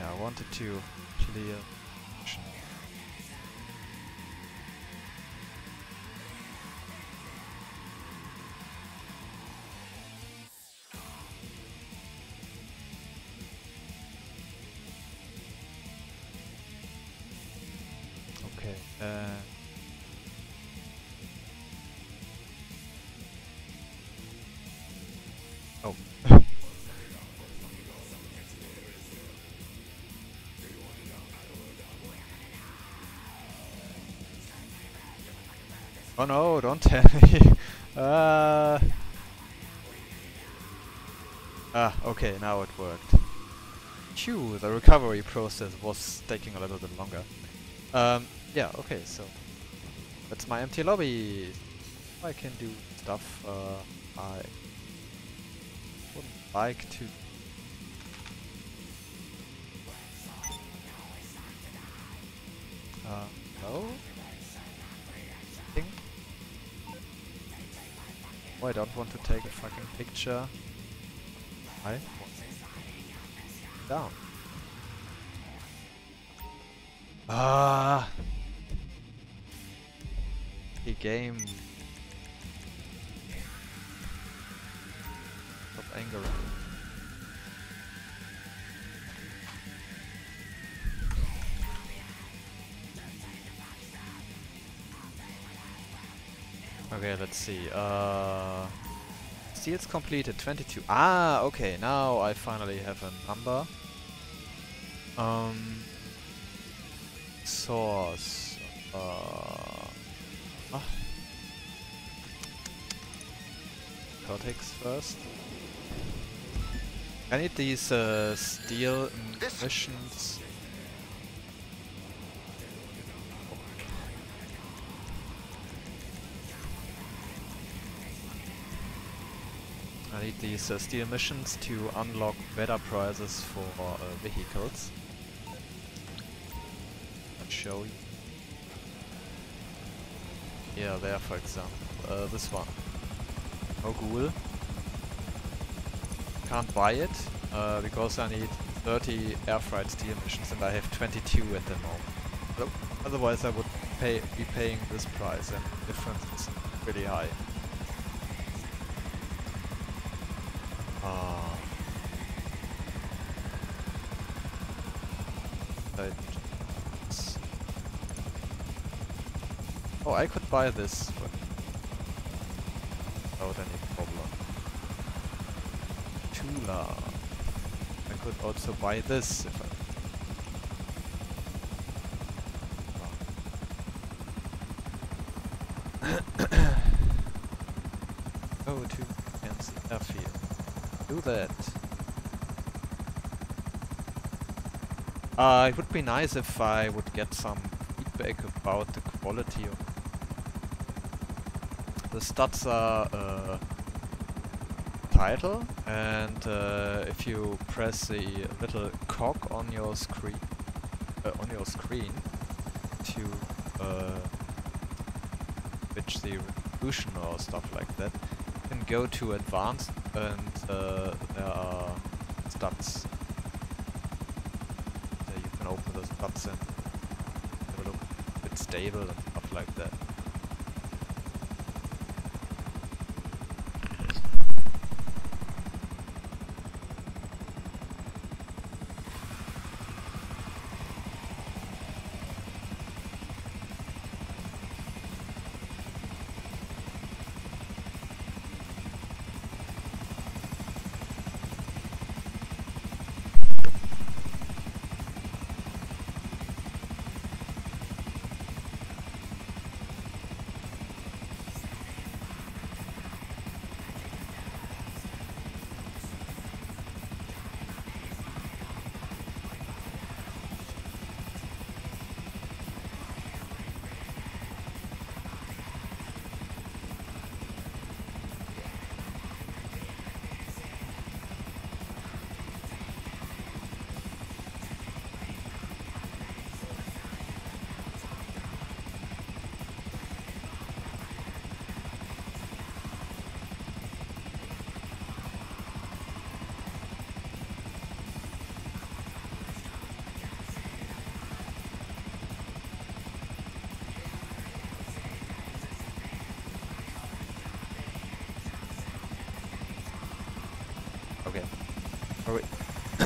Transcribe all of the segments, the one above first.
Yeah, I wanted to clear. Okay. Oh. Oh no, don't tell me. Okay, now it worked. Phew, the recovery process was taking a little bit longer. Yeah, okay, so that's my empty lobby. I can do stuff I would like to. No? Thing? Oh, I don't want to take a fucking picture. I down. The game. Stop angering. Okay, let's see. Steals completed 22. Ah, okay, now I finally have a number. Source. Cortex first. I need these steel missions. I need these steel missions to unlock better prices for vehicles. I'll show you. Yeah, there for example. This one. No ghoul. Can't buy it because I need 30 air freight steel missions and I have 22 at the moment. So, otherwise I would be paying this price and the difference is really high. Oh, I could buy this without any problem. Tula. I could also buy this if I... Go to fancy airfield. Do that. It would be nice if I would get some feedback about the quality of the stats are title, and if you press the little cog on your screen to switch the resolution or stuff like that, you can go to advanced and there are stats. You can open the stats and have a look if it's stable and stuff like that.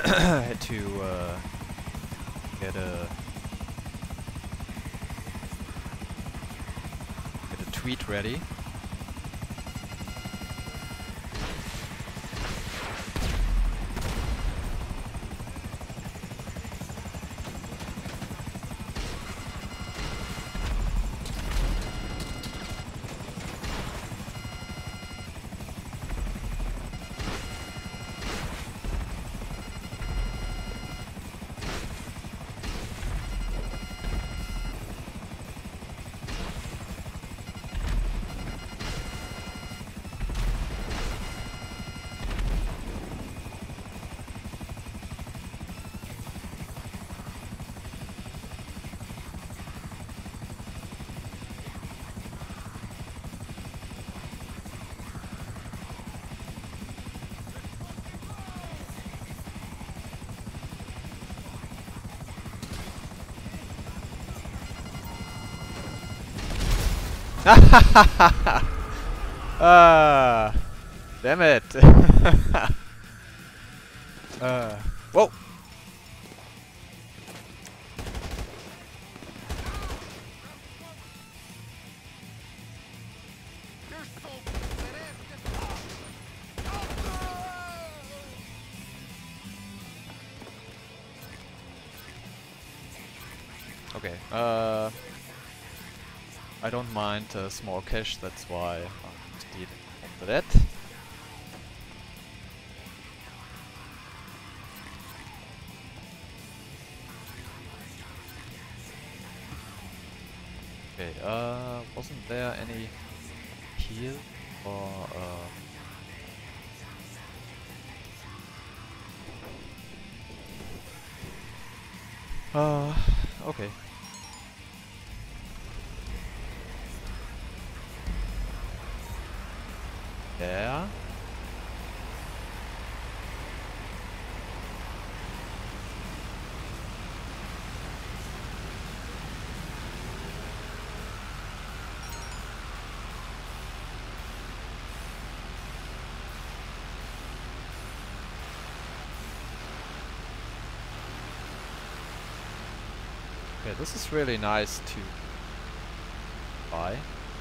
had to get a tweet ready. Ah, damn it. Whoa. Okay, I don't mind a small cache, that's why I did for that. Okay, wasn't there any heal or okay. Yeah. Okay, this is really nice to buy.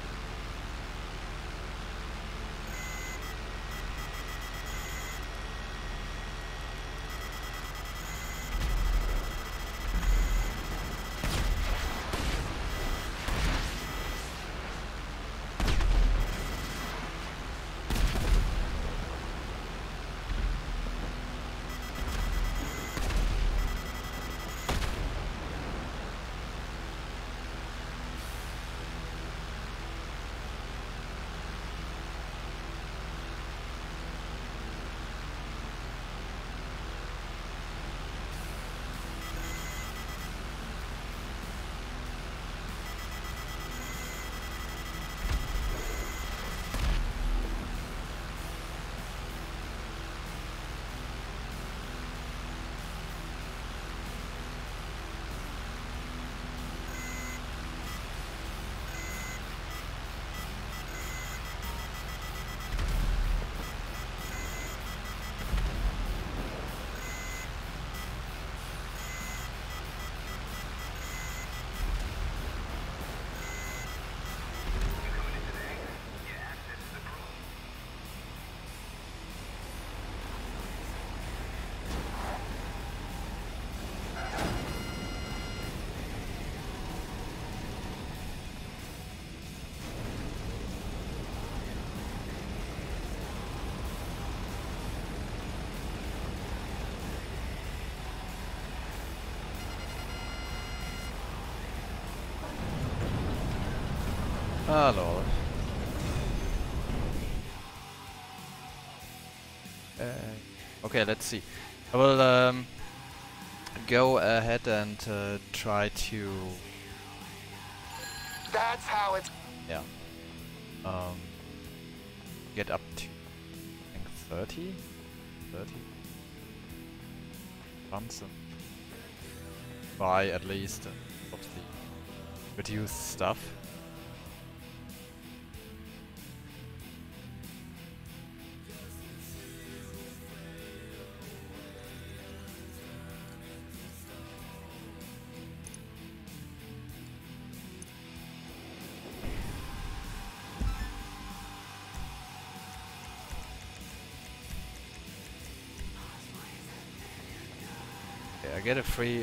Ah, lol. Okay, let's see. I will go ahead and try to. That's how it's. Yeah. Get up to I think 30 runs and buy at least of the reduced stuff. I get a free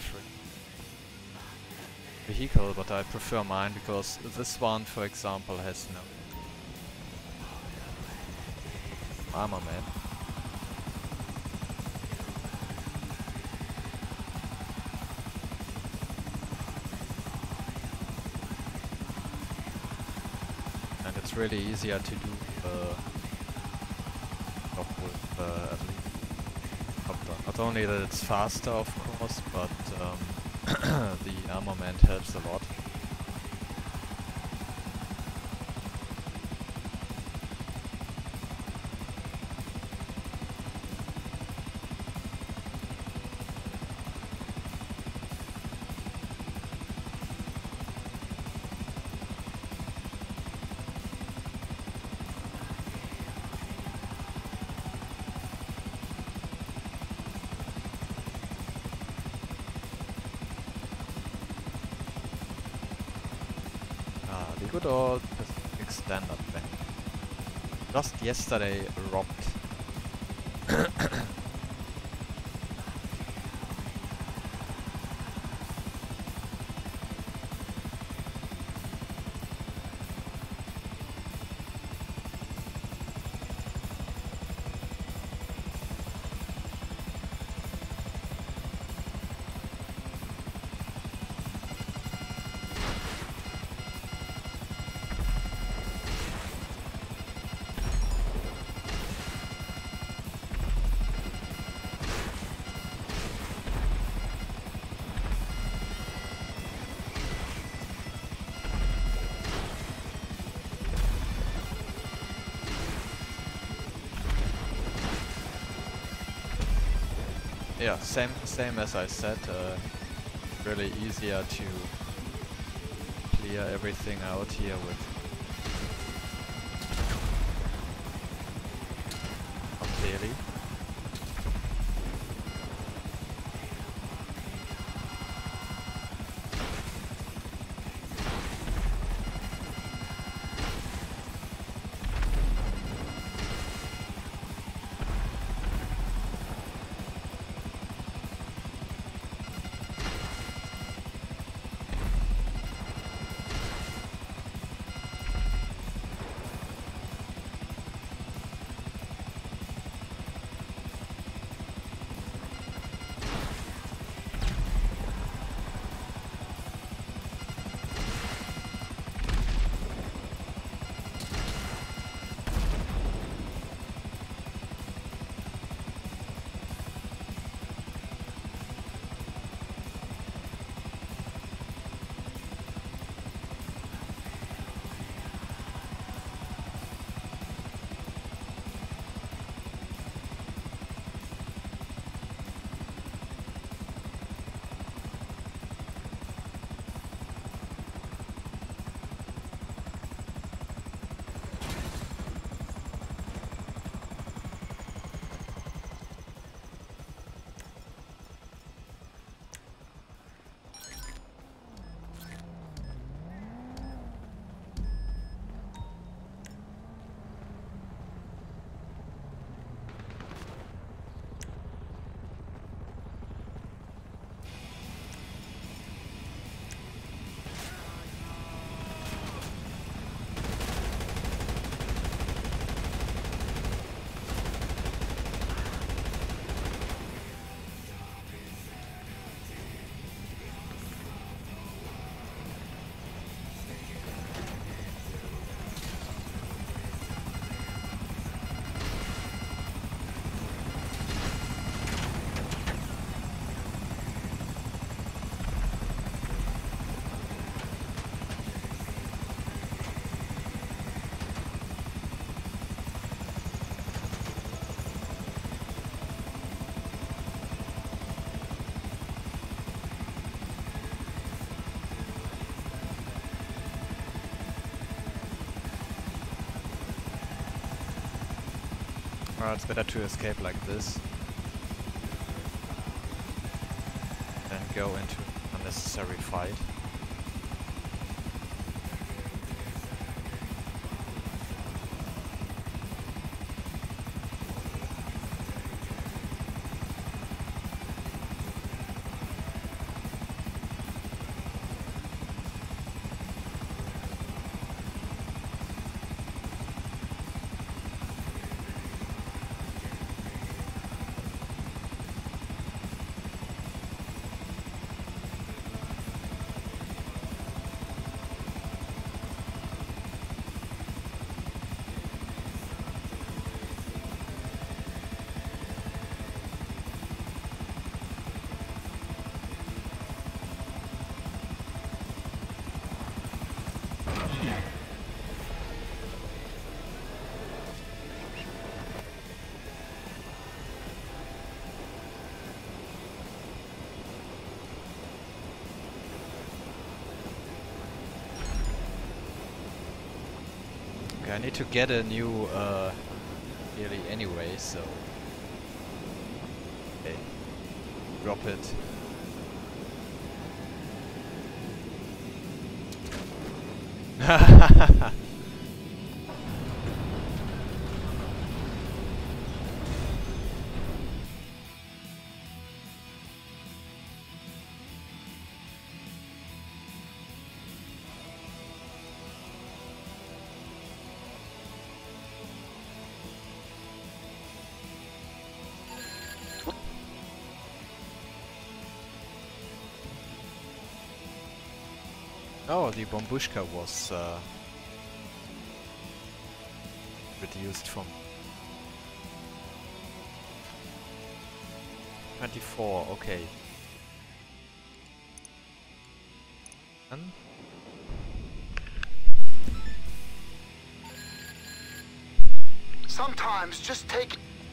vehicle, but I prefer mine because this one, for example, has no armament. And it's really easier to do job with at least copter. Not only that it's faster, of course, but the armament helps a lot. The good old Pacific Standard Bank. Just yesterday robbed. Yeah, same as I said. Really easier to clear everything out here with clearly. Well, it's better to escape like this than go into unnecessary fight. Okay, I need to get a new nearly anyway, so okay, drop it. Oh, the Bombushka was reduced from 24, okay. And Sometimes just take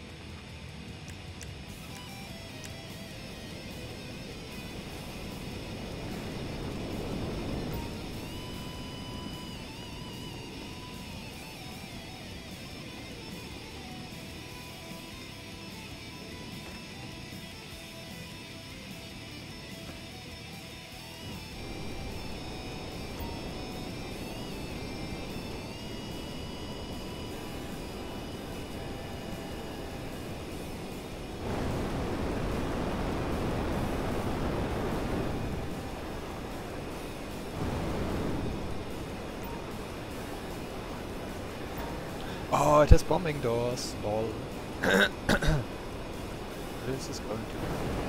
oh, it has bombing doors. Lol. This is going to.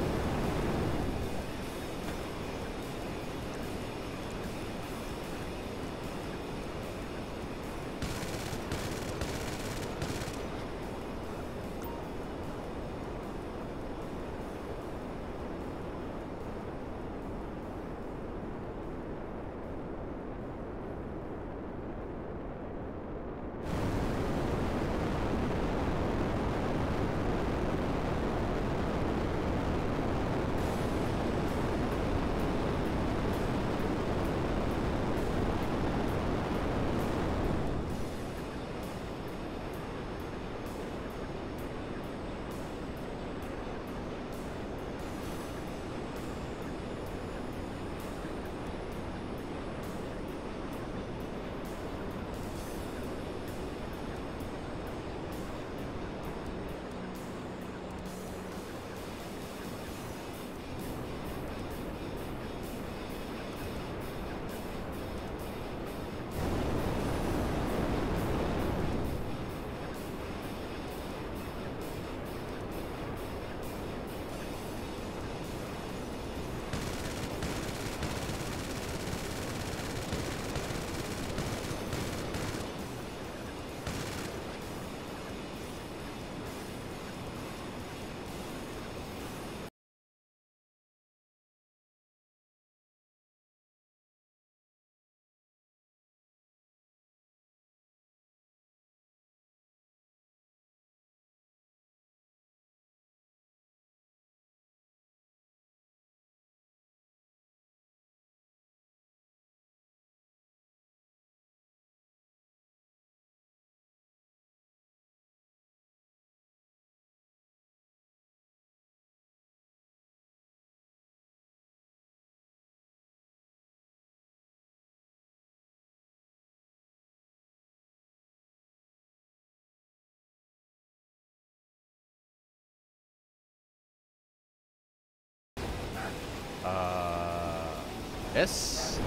Yes.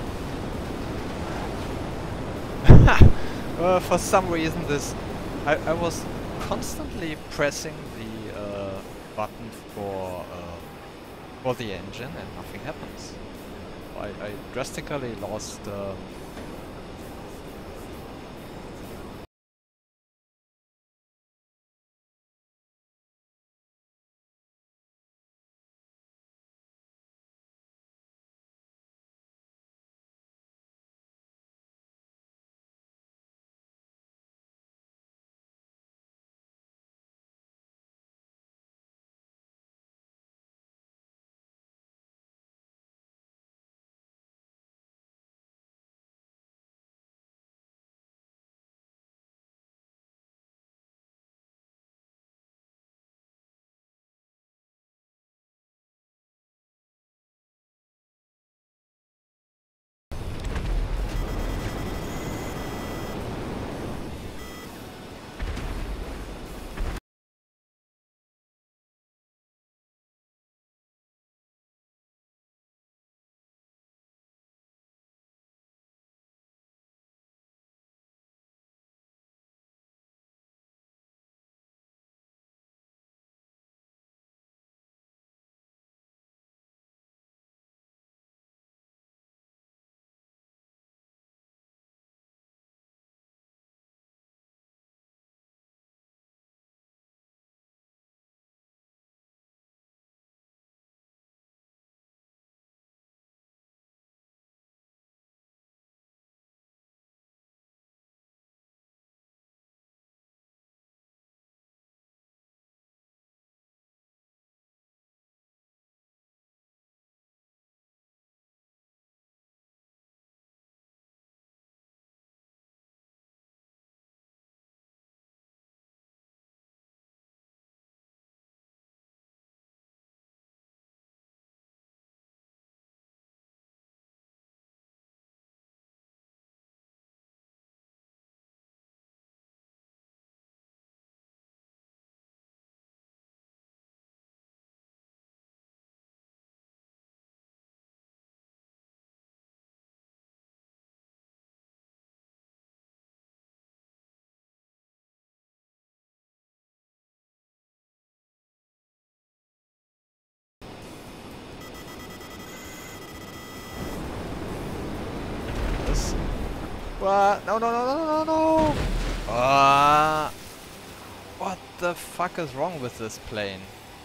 For some reason, I was constantly pressing the button for the engine and nothing happens. I drastically lost this. What? No, no, no, no, no, no! What the fuck is wrong with this plane?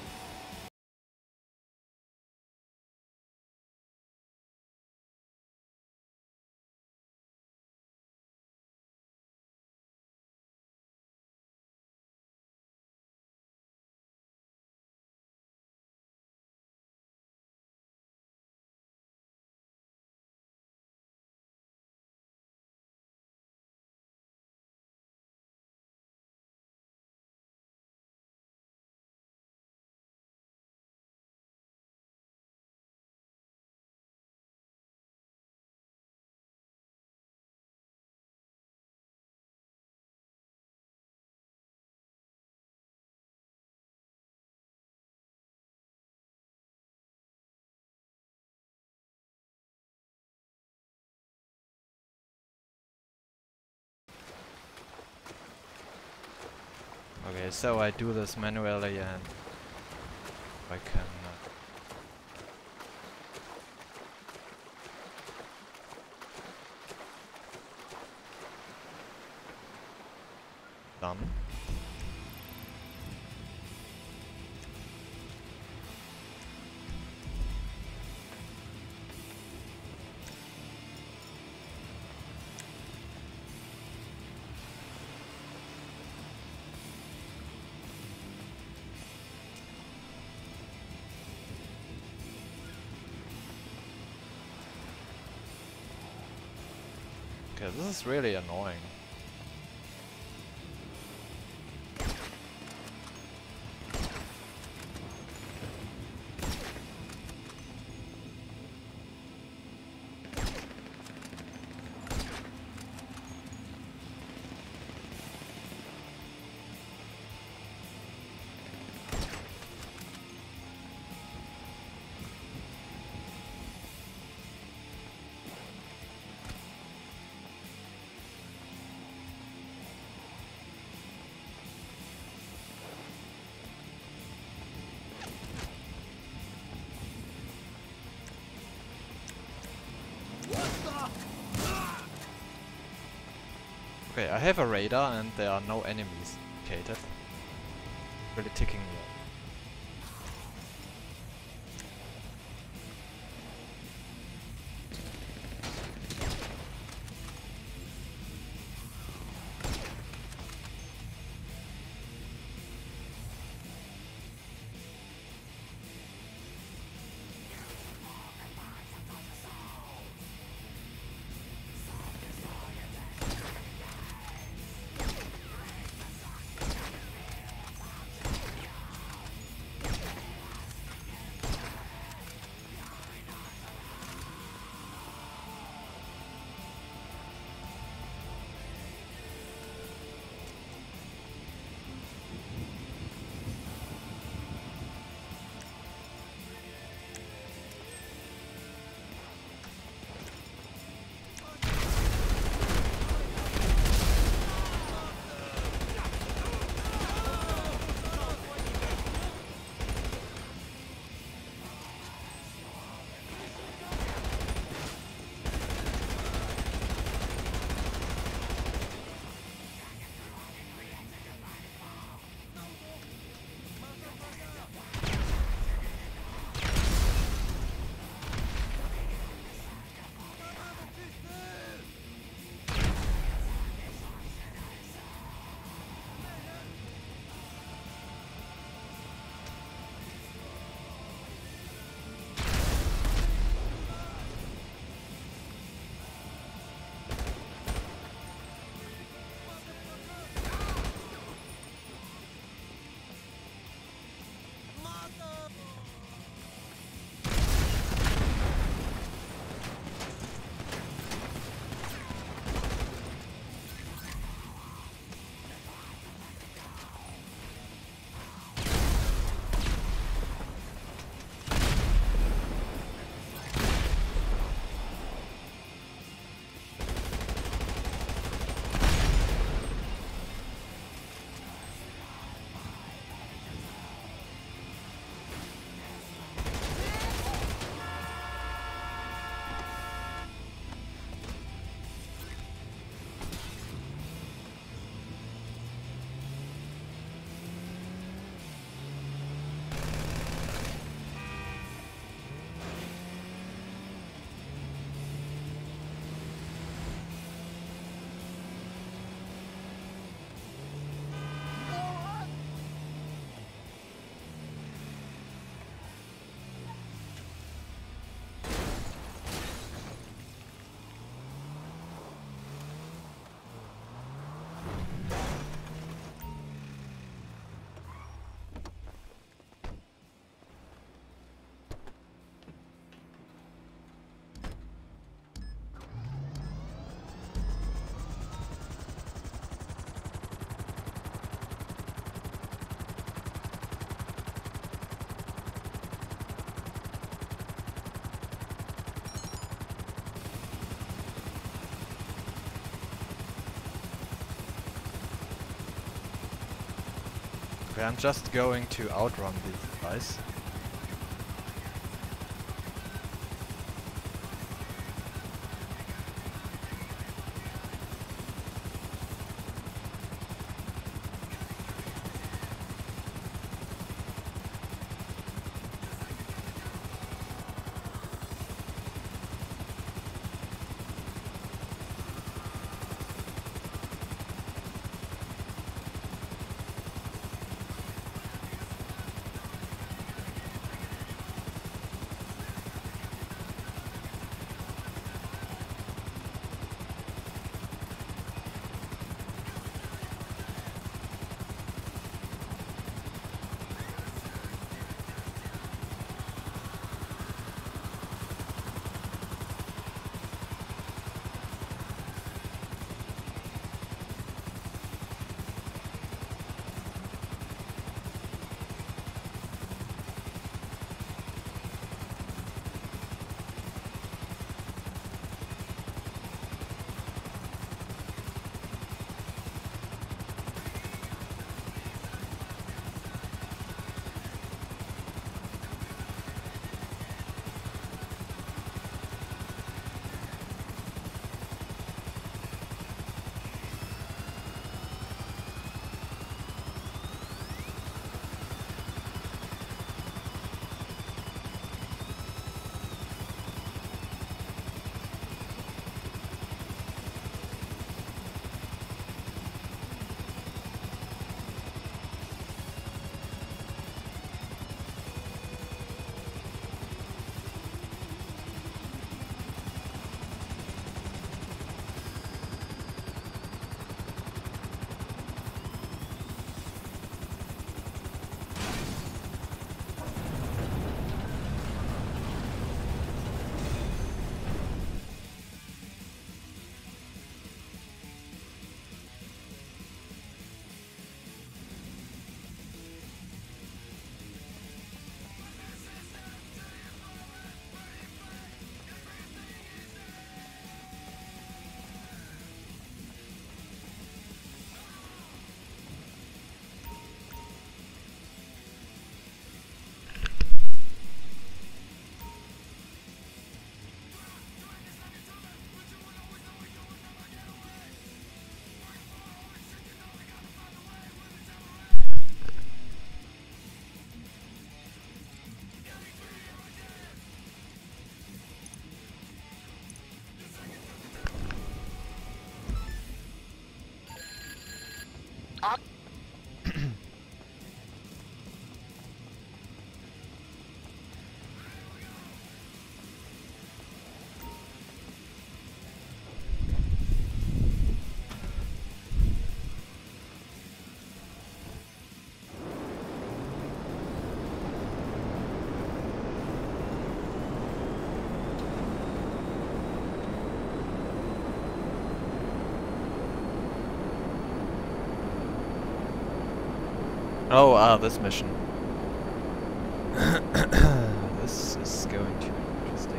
Okay, so I do this manually and I can... done. Okay, this is really annoying. Okay, I have a radar and there are no enemies located. Really ticking me off. Okay, I'm just going to outrun these guys. Oh, this mission. This is going to be interesting.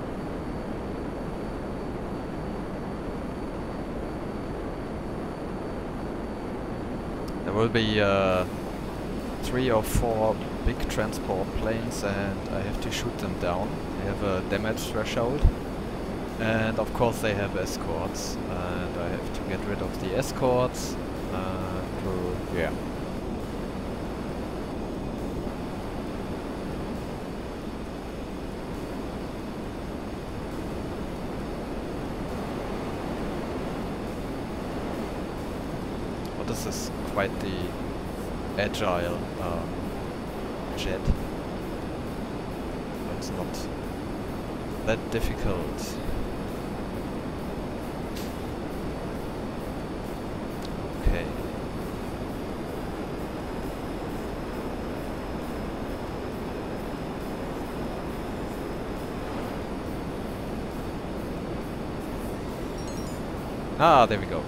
There will be 3 or 4 big transport planes and I have to shoot them down. They have a damage threshold. And of course they have escorts. And I have to get rid of the escorts. Yeah. This is quite the agile jet. It's not that difficult. Okay. Ah, there we go.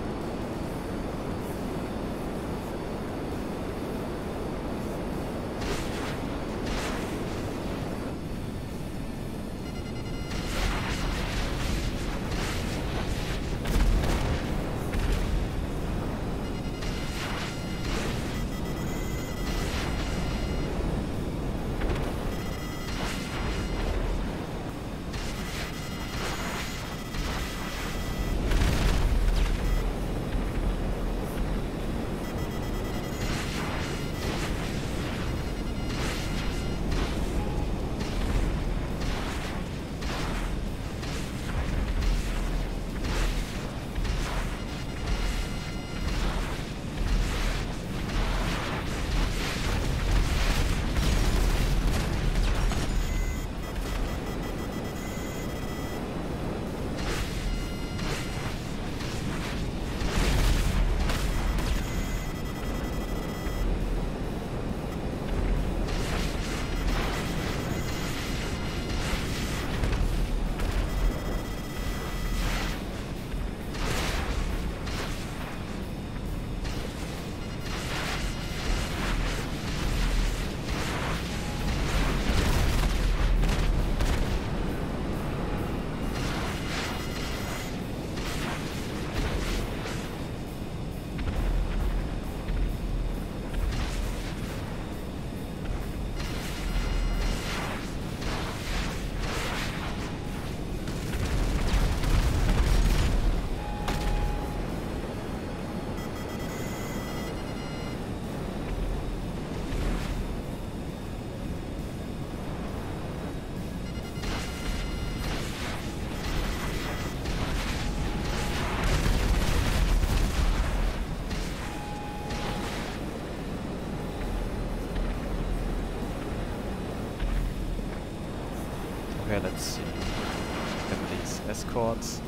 Okay, let's see. Get these escorts.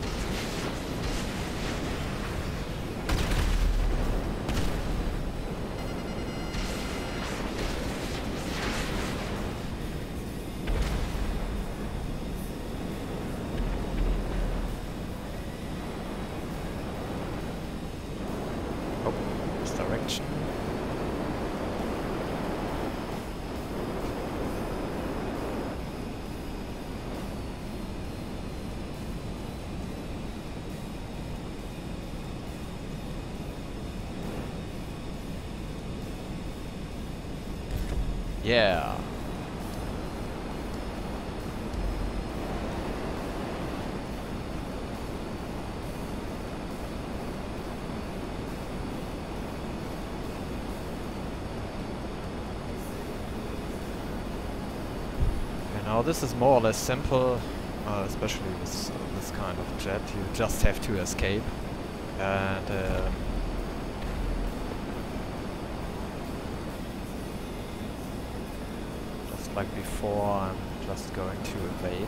Oh, this direction. Yeah. And now this is more or less simple, especially with this kind of jet. You just have to escape, and just like before, I'm just going to evade.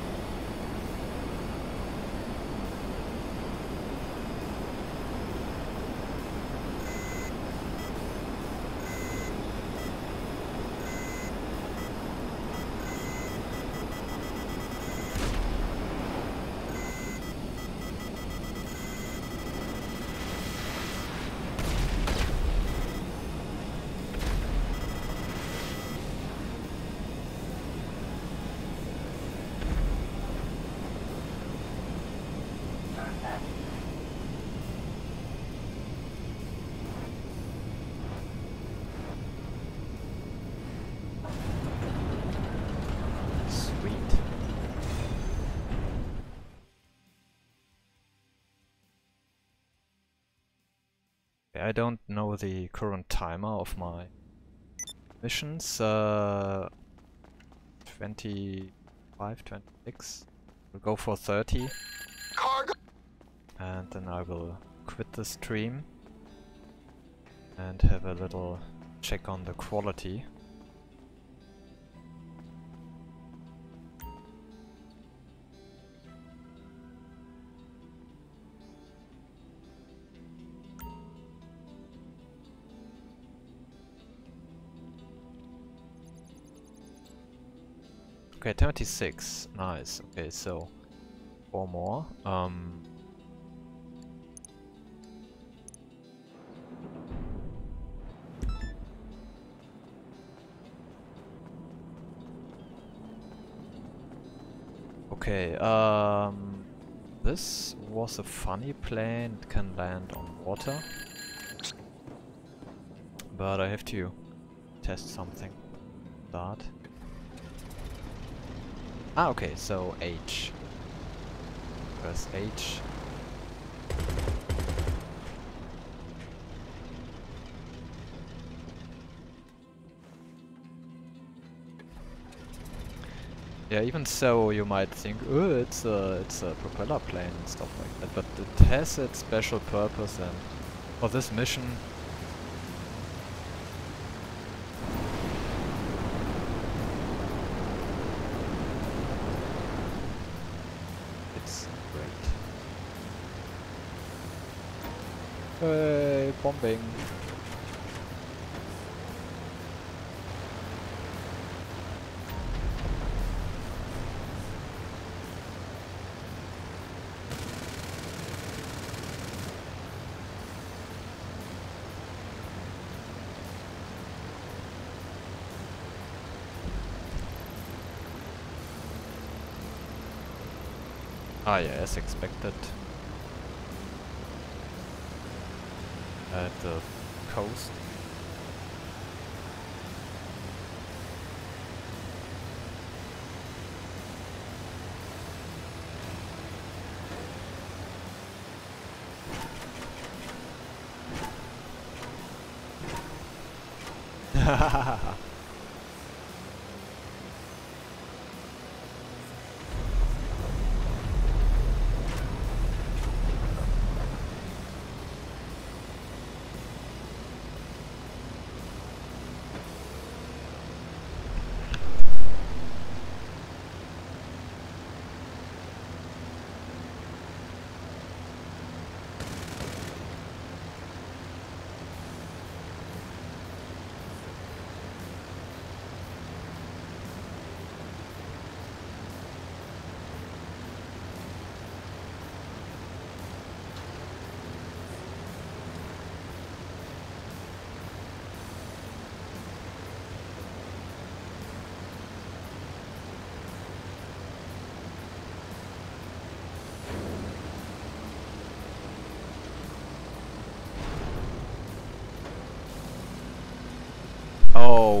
I don't know the current timer of my missions. 25, 26. We'll go for 30. Cargo. And then I will quit the stream and have a little check on the quality. Okay, 26. Nice. Okay, so 4 more. Okay, this was a funny plane. It can land on water. But I have to test something. Start. Ah, okay, so H. Press H. Yeah, even so, you might think, oh, it's a propeller plane and stuff like that, but it has its special purpose, and for this mission, it's great. Hey, bombing. Ah yeah, as expected. At the coast.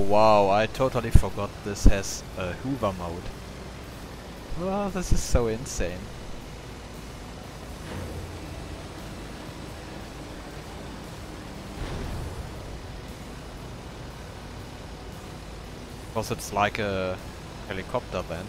wow, I totally forgot this has a Hoover mode. Oh, this is so insane. Because it's like a helicopter then.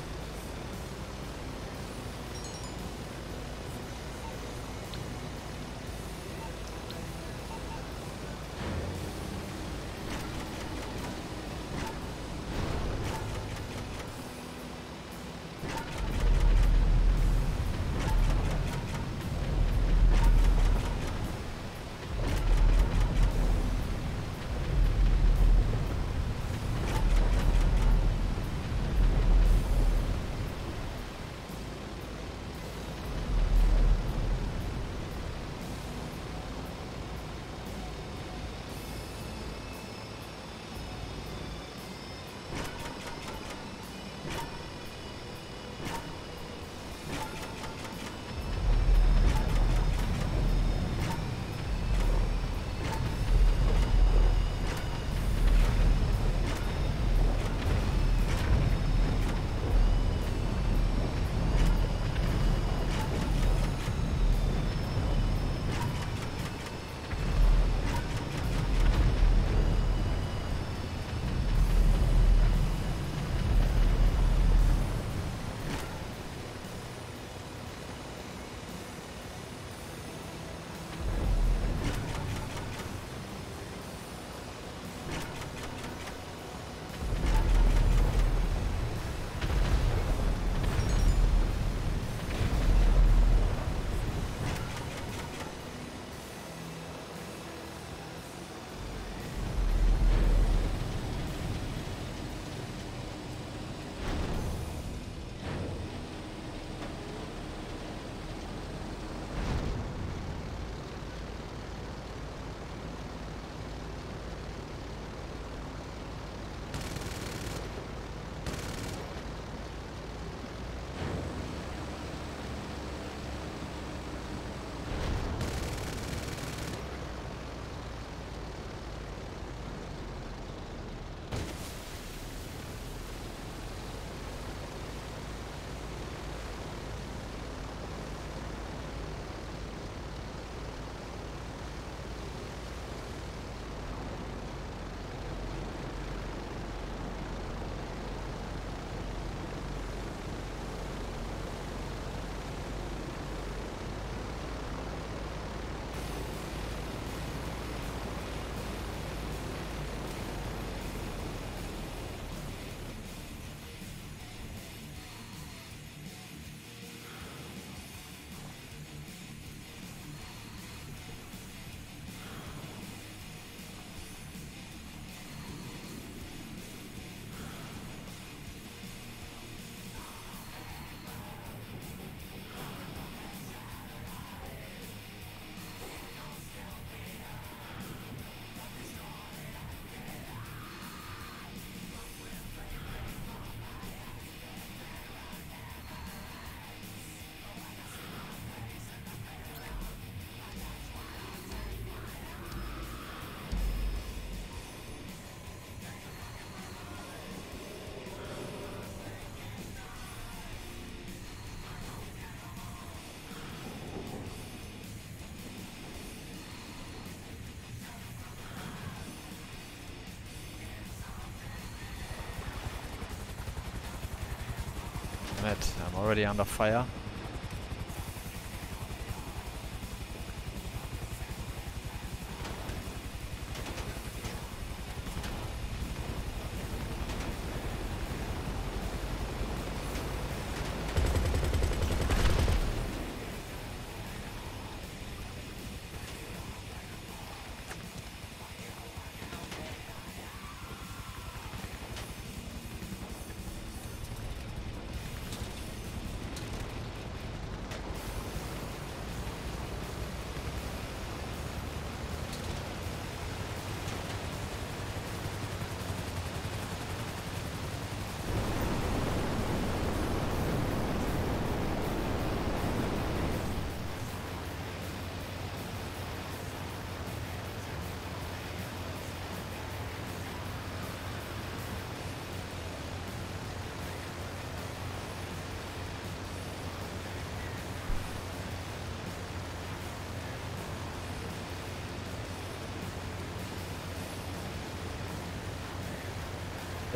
Damn it, I'm already under fire.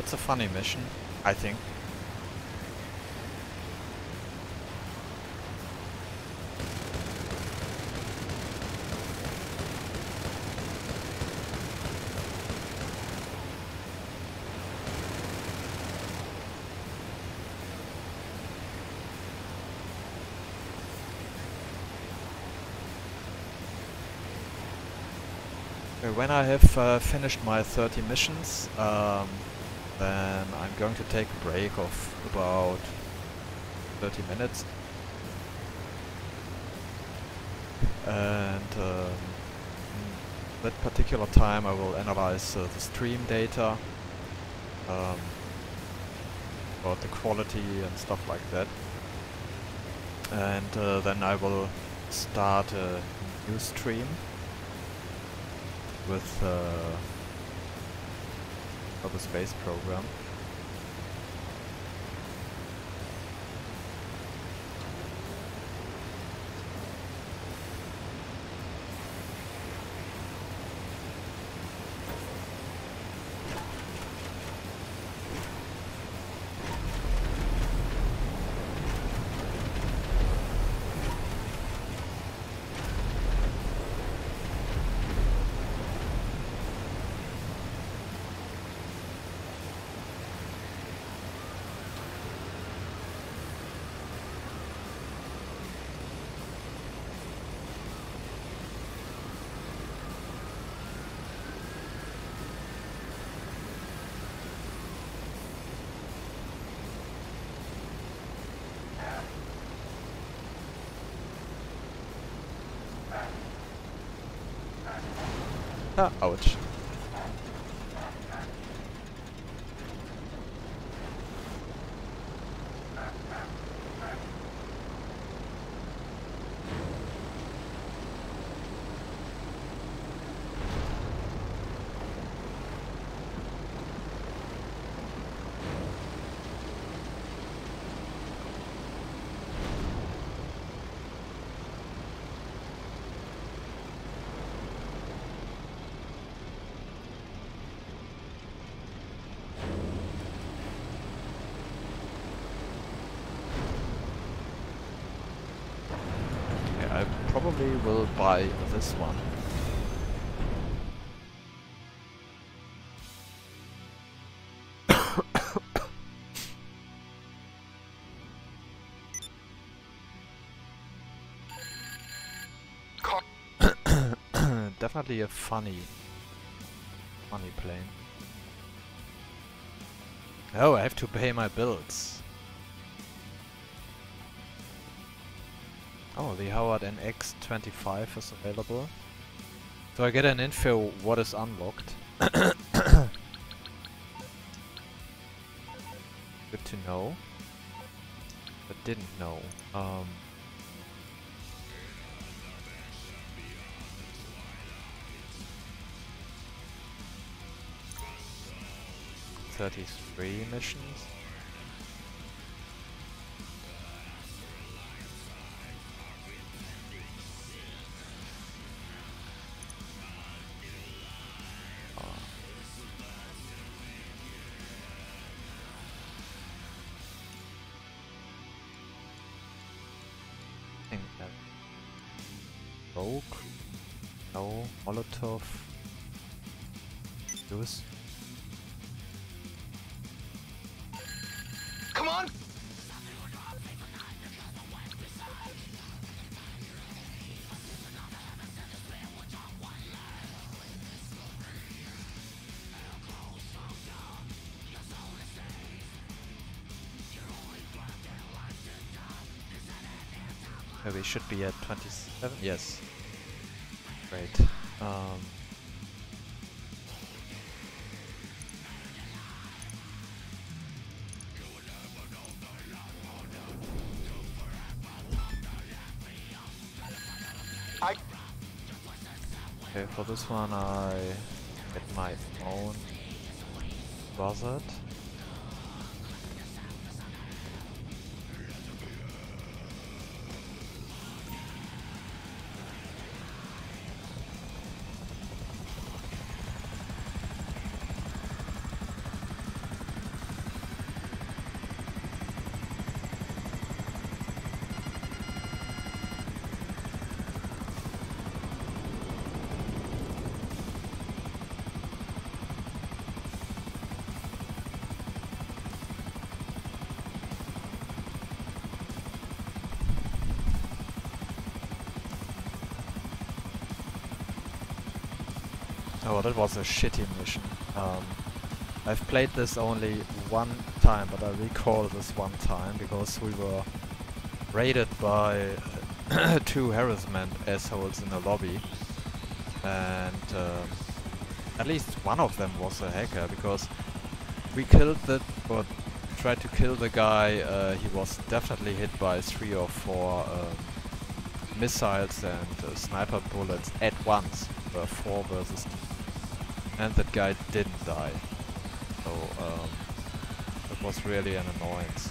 it's a funny mission, I think. When I have finished my 30 missions, then I'm going to take a break of about 30 minutes. And that particular time I will analyze the stream data, about the quality and stuff like that. And then I will start a new stream with for the space program. Ah, ouch. I probably will buy this one. Definitely a funny plane. Oh, I have to pay my bills. Oh, the Howard NX-25 is available. So I get an info what is unlocked. Good to know. But didn't know. 33 missions. Rogue? No. Molotov? Use? Come on! We should be at 27. Yes. Great. Okay, for this one I get my own buzzard. Oh, that was a shitty mission. I've played this only one time, but I recall this one time because we were raided by two harassment assholes in a lobby, and at least one of them was a hacker because we killed the, or tried to kill the guy. He was definitely hit by 3 or 4 missiles and sniper bullets at once, 4 versus 2. And that guy didn't die. So it was really an annoyance.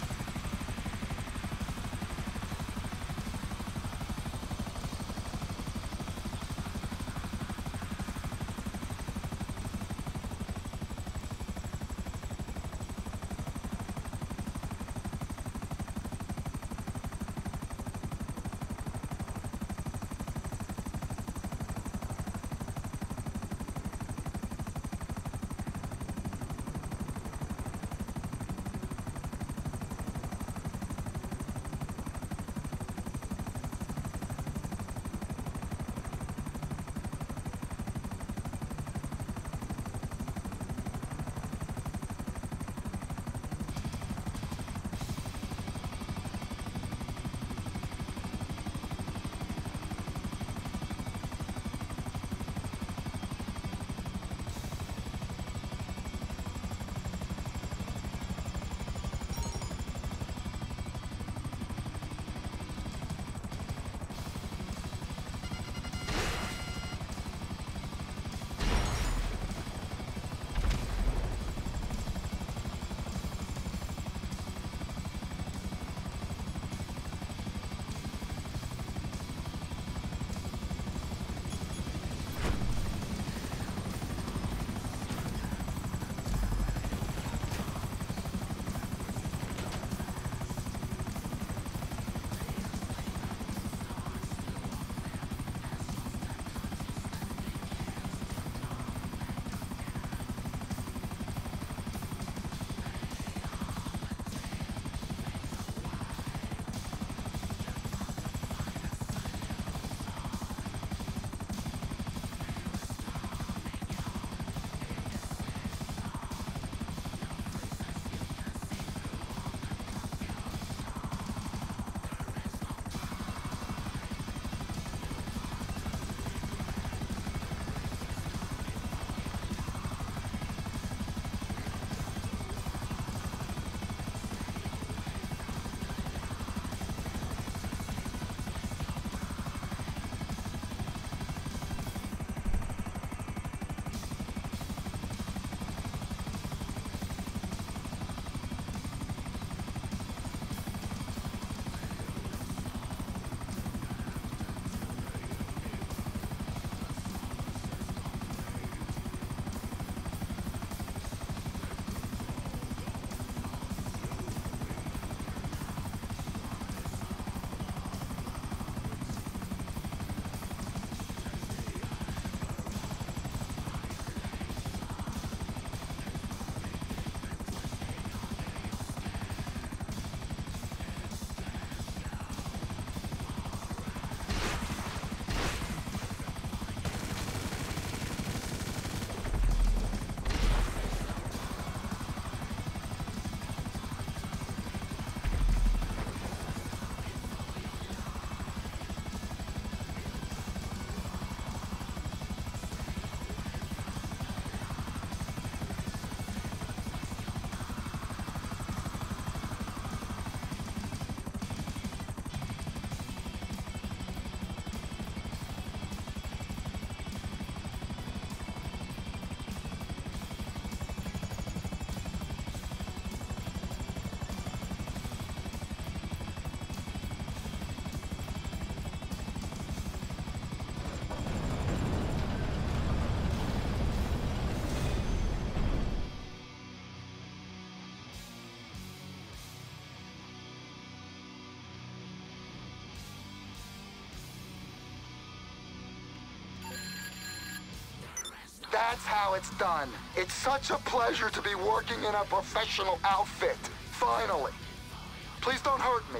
That's how it's done. It's such a pleasure to be working in a professional outfit. Finally. Please don't hurt me.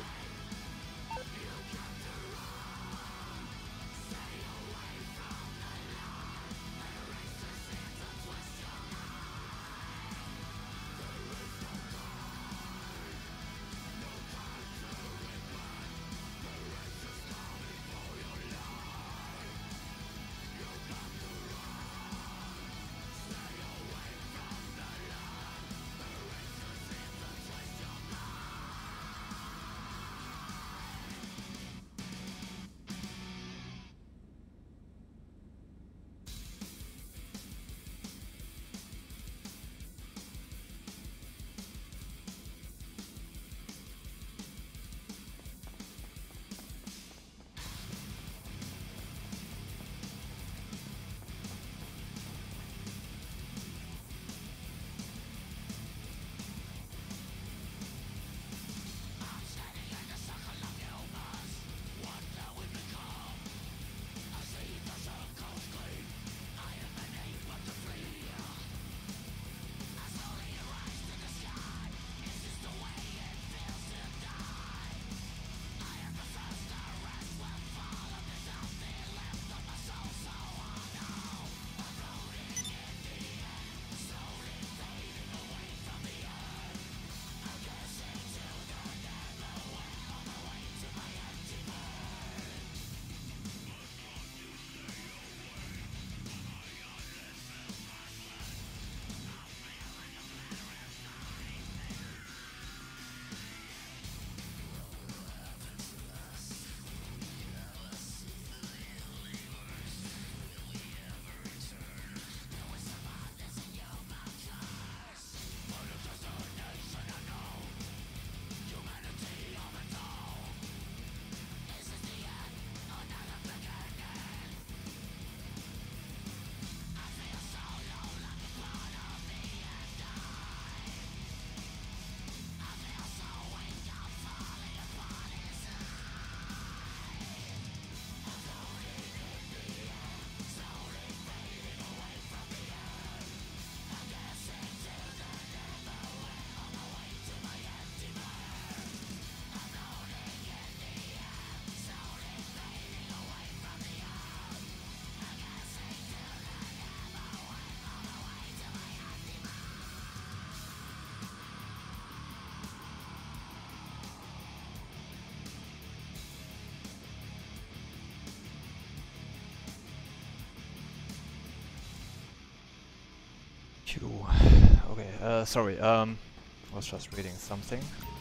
Phew. Okay, sorry, I was just reading something.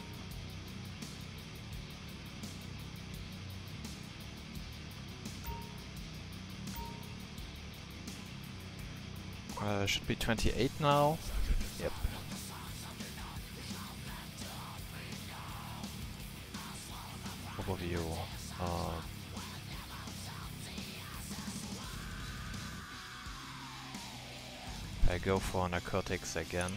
Should be 28 now. Yep. Overview. I go for narcotics again.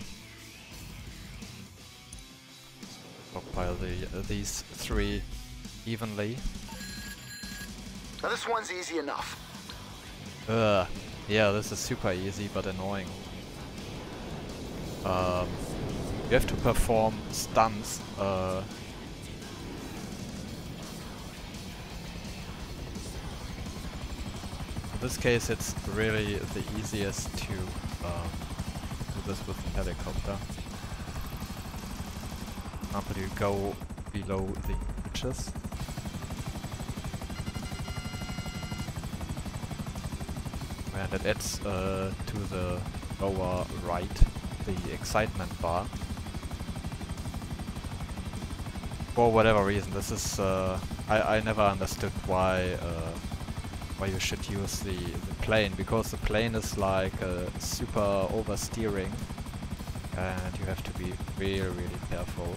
Stockpile these 3 evenly. Now this one's easy enough. Yeah, this is super easy but annoying. You have to perform stunts. In this case, it's really the easiest to do this with the helicopter. For example, you go below the bridges. And it adds to the lower right the excitement bar. For whatever reason, this is I never understood why you should use the plane, because the plane is like super oversteering and you have to be really careful.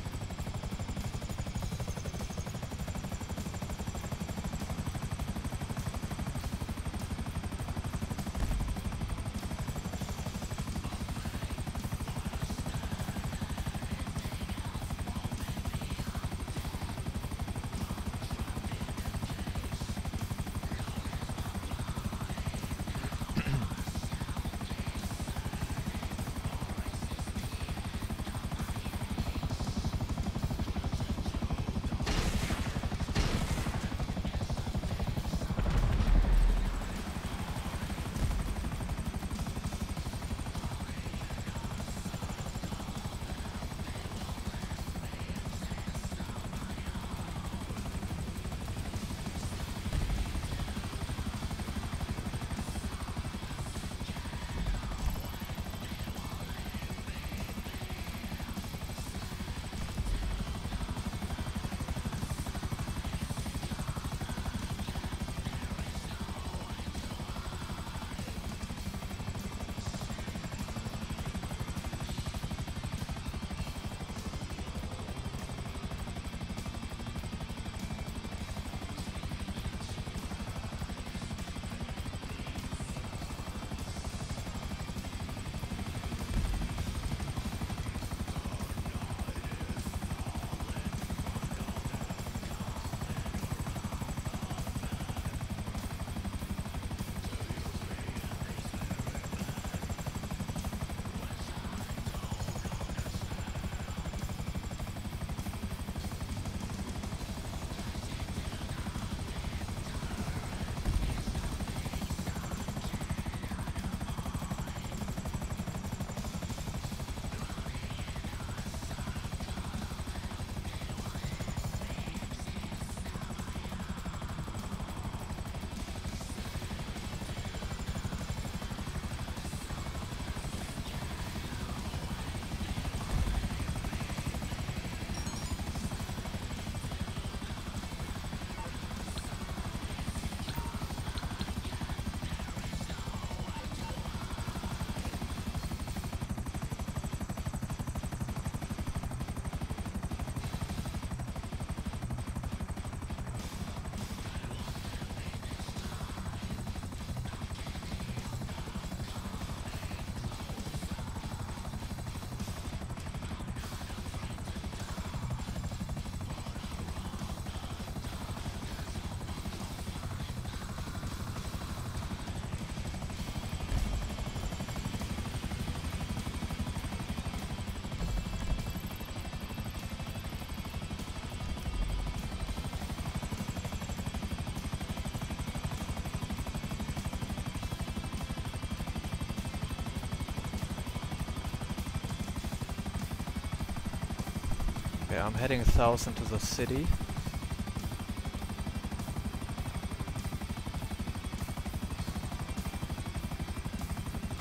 Okay, I'm heading south into the city.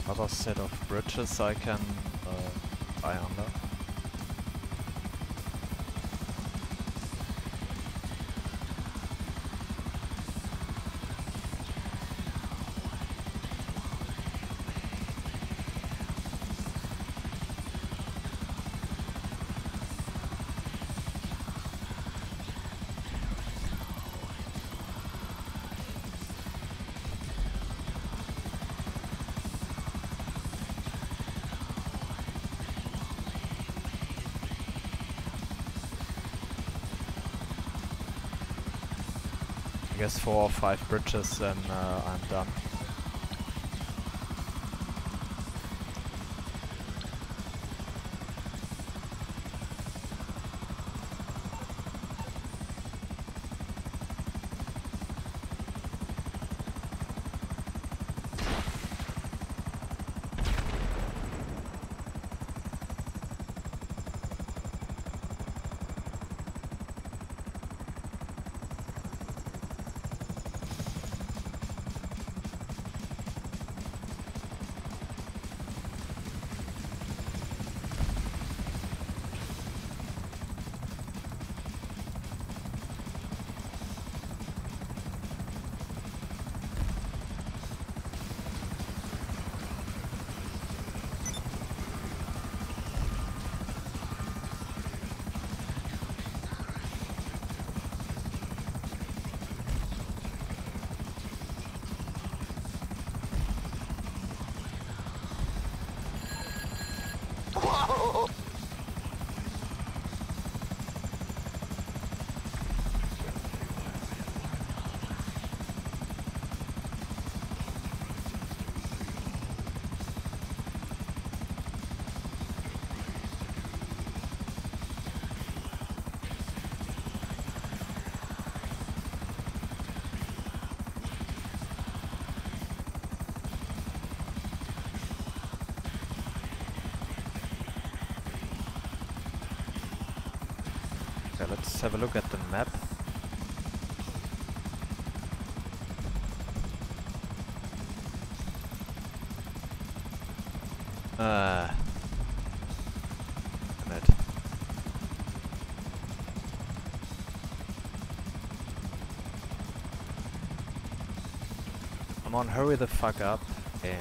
other set of bridges I can fly under. I guess 4 or 5 bridges and I'm done. Okay, let's have a look at the map. Damn it. Come on, hurry the fuck up, game.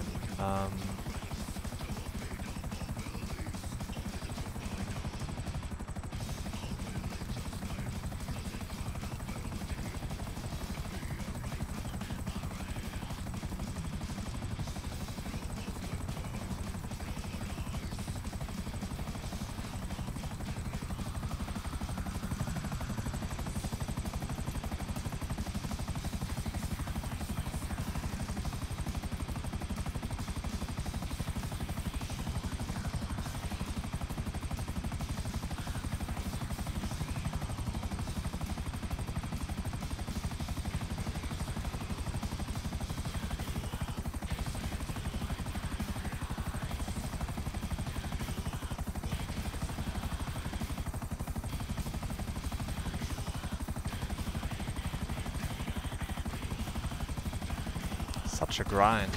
Such a grind.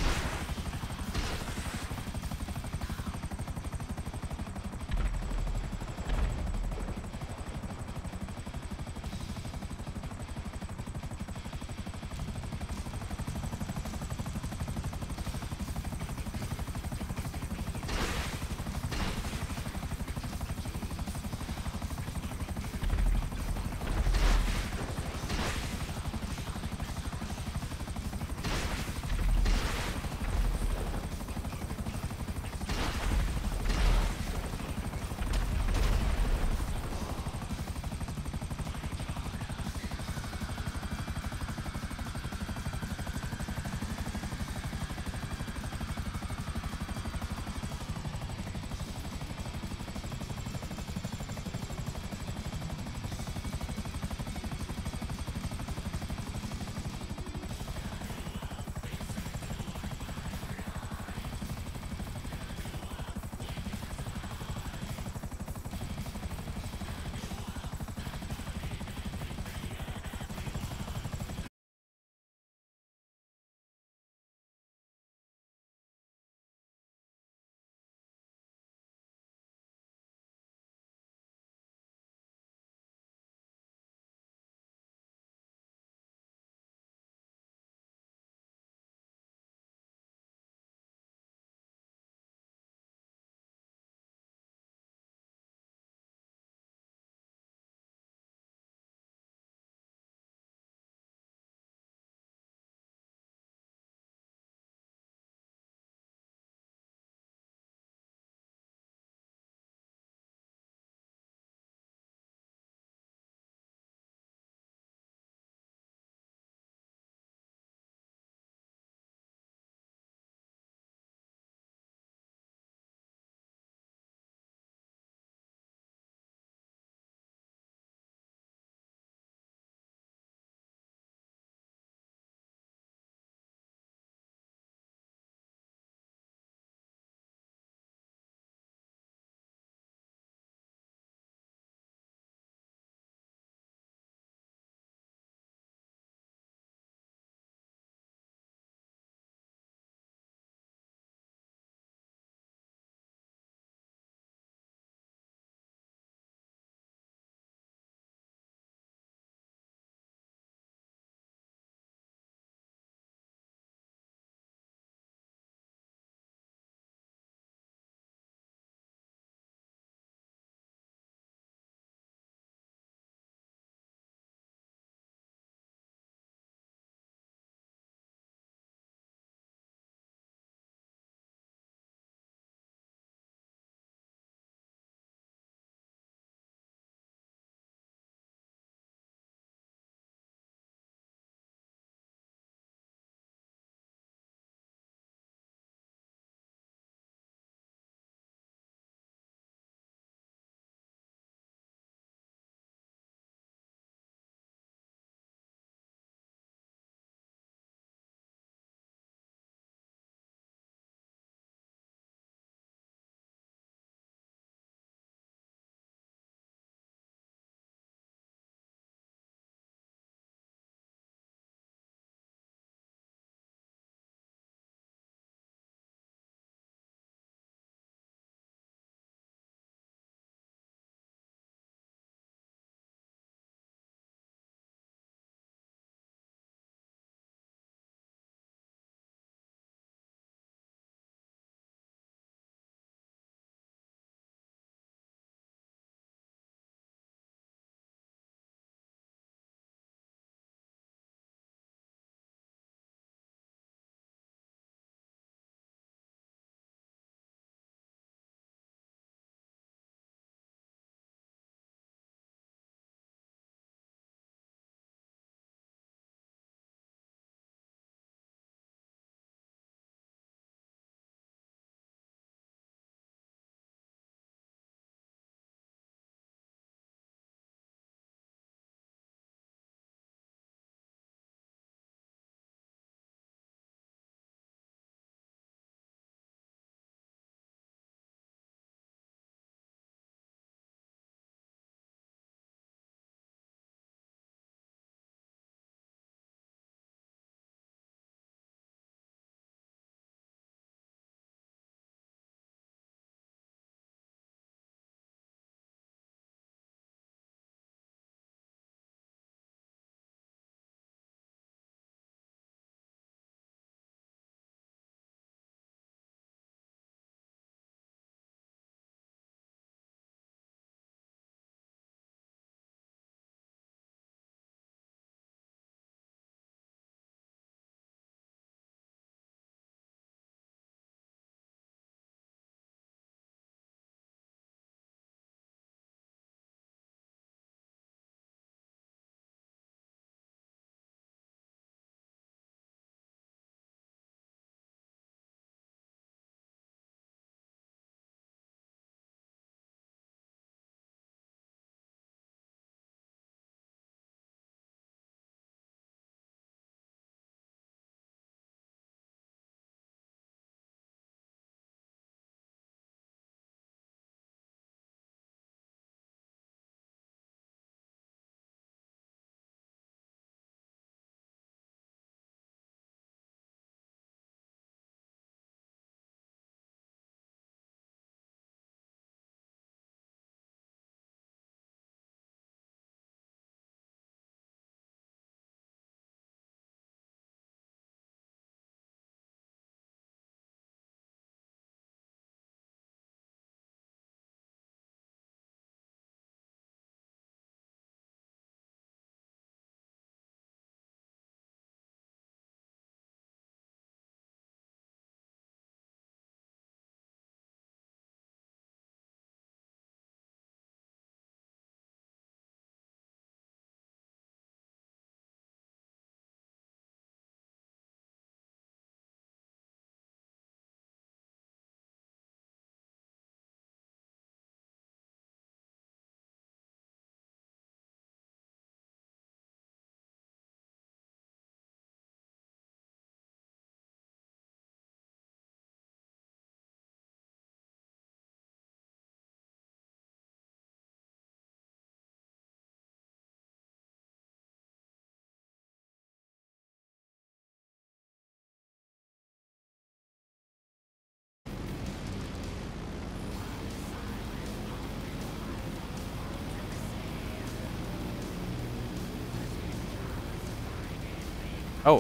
Oh,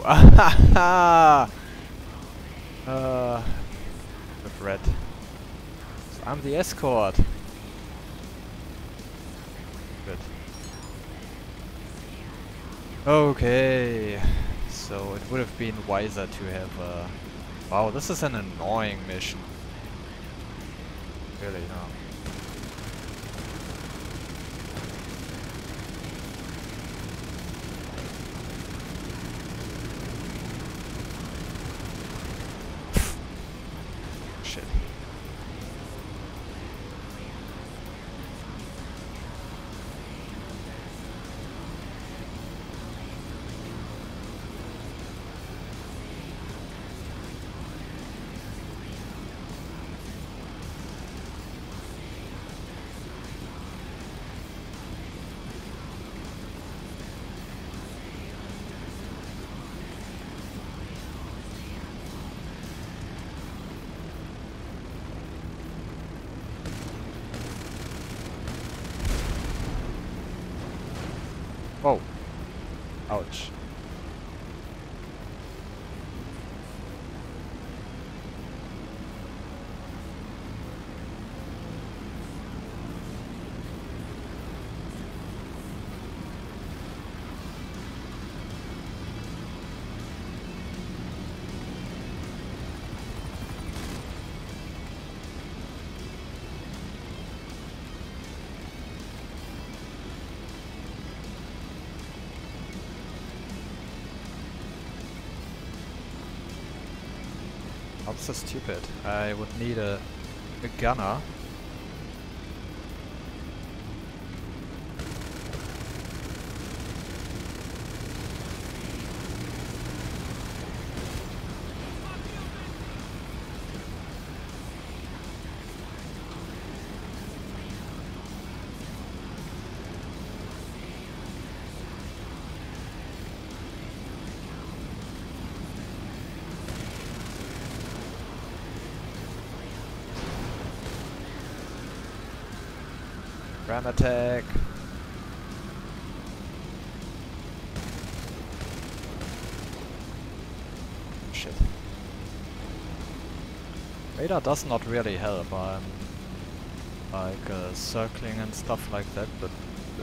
with red. So I'm the escort. Good. Okay. So it would have been wiser to have wow, this is an annoying mission. Really, no. Shit. Whoa. Ouch. I'm so stupid. I would need a gunner. Ram attack. Shit. Radar does not really help. I'm like circling and stuff like that, but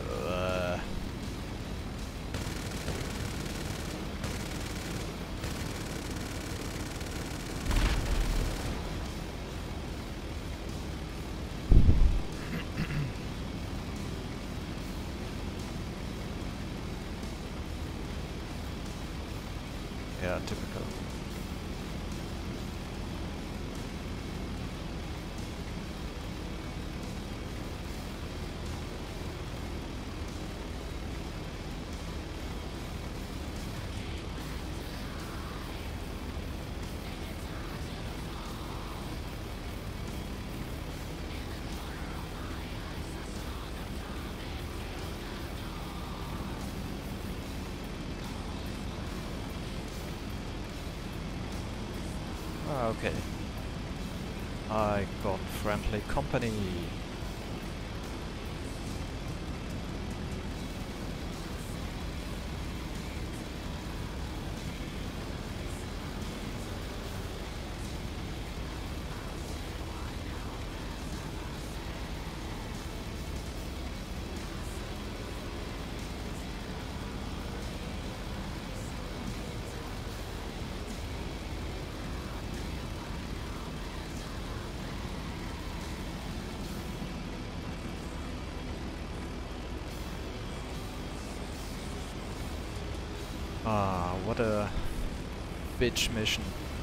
yeah, typical. Okay. I got friendly company. Ah, what a bitch mission.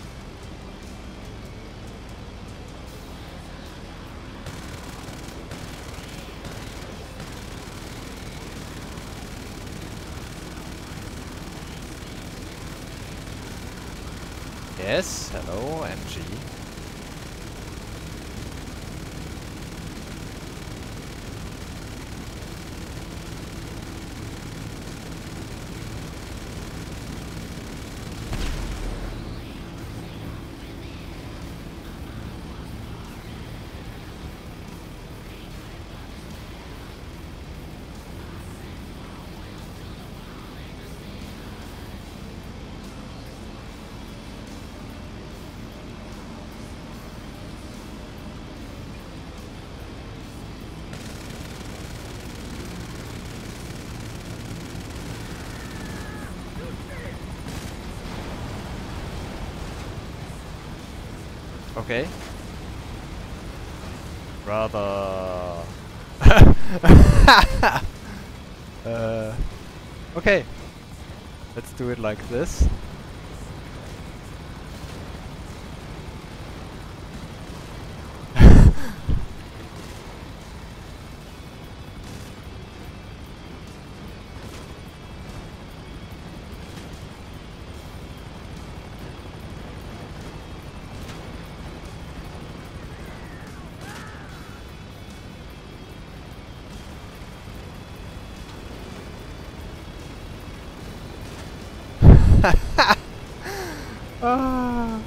Yes, hello, MG. Okay. Rather... okay. Let's do it like this. Ah.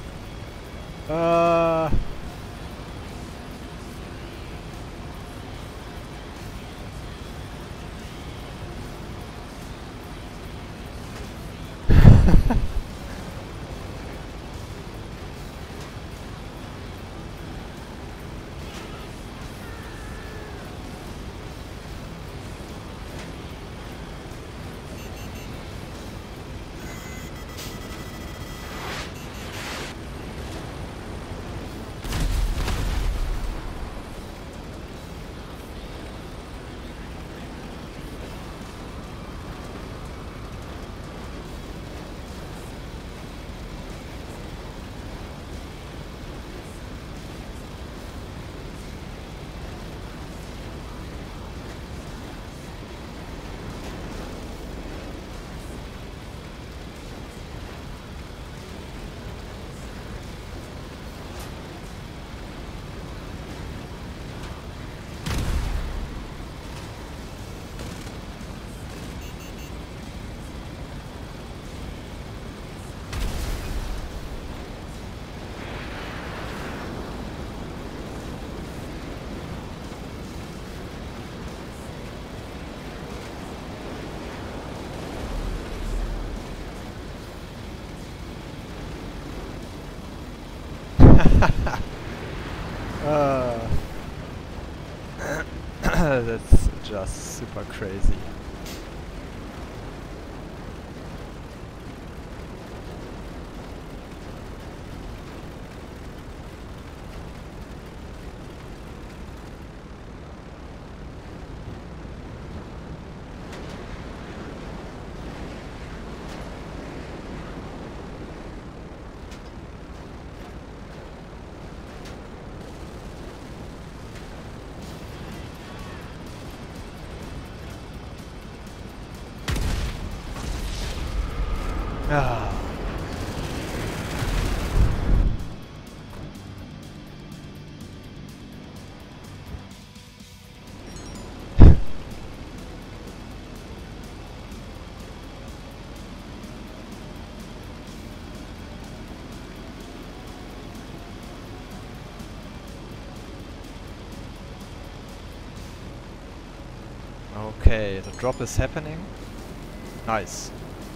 That's just super crazy. Ah. Okay, the drop is happening. Nice.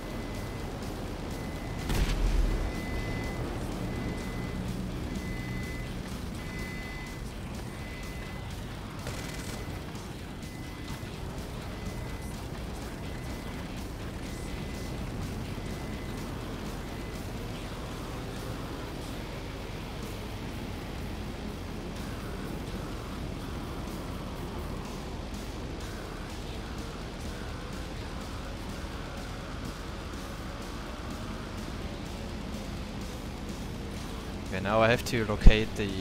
Okay, now I have to locate the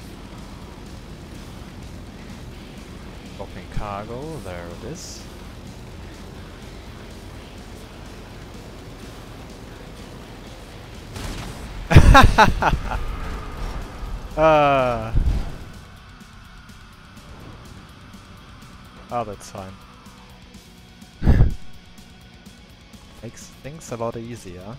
dropping cargo. There it is. Oh, that's fine. Makes things a lot easier.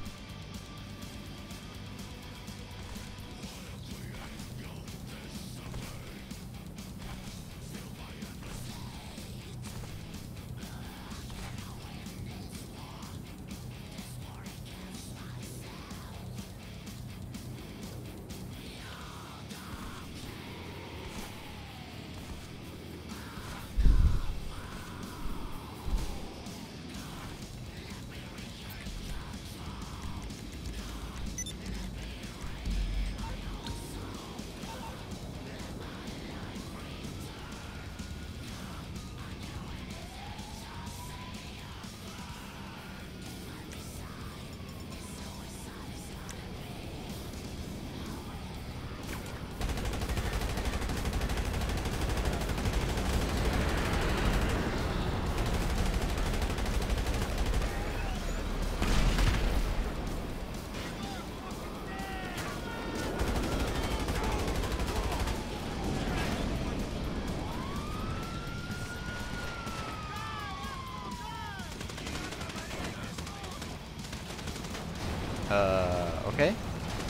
Okay.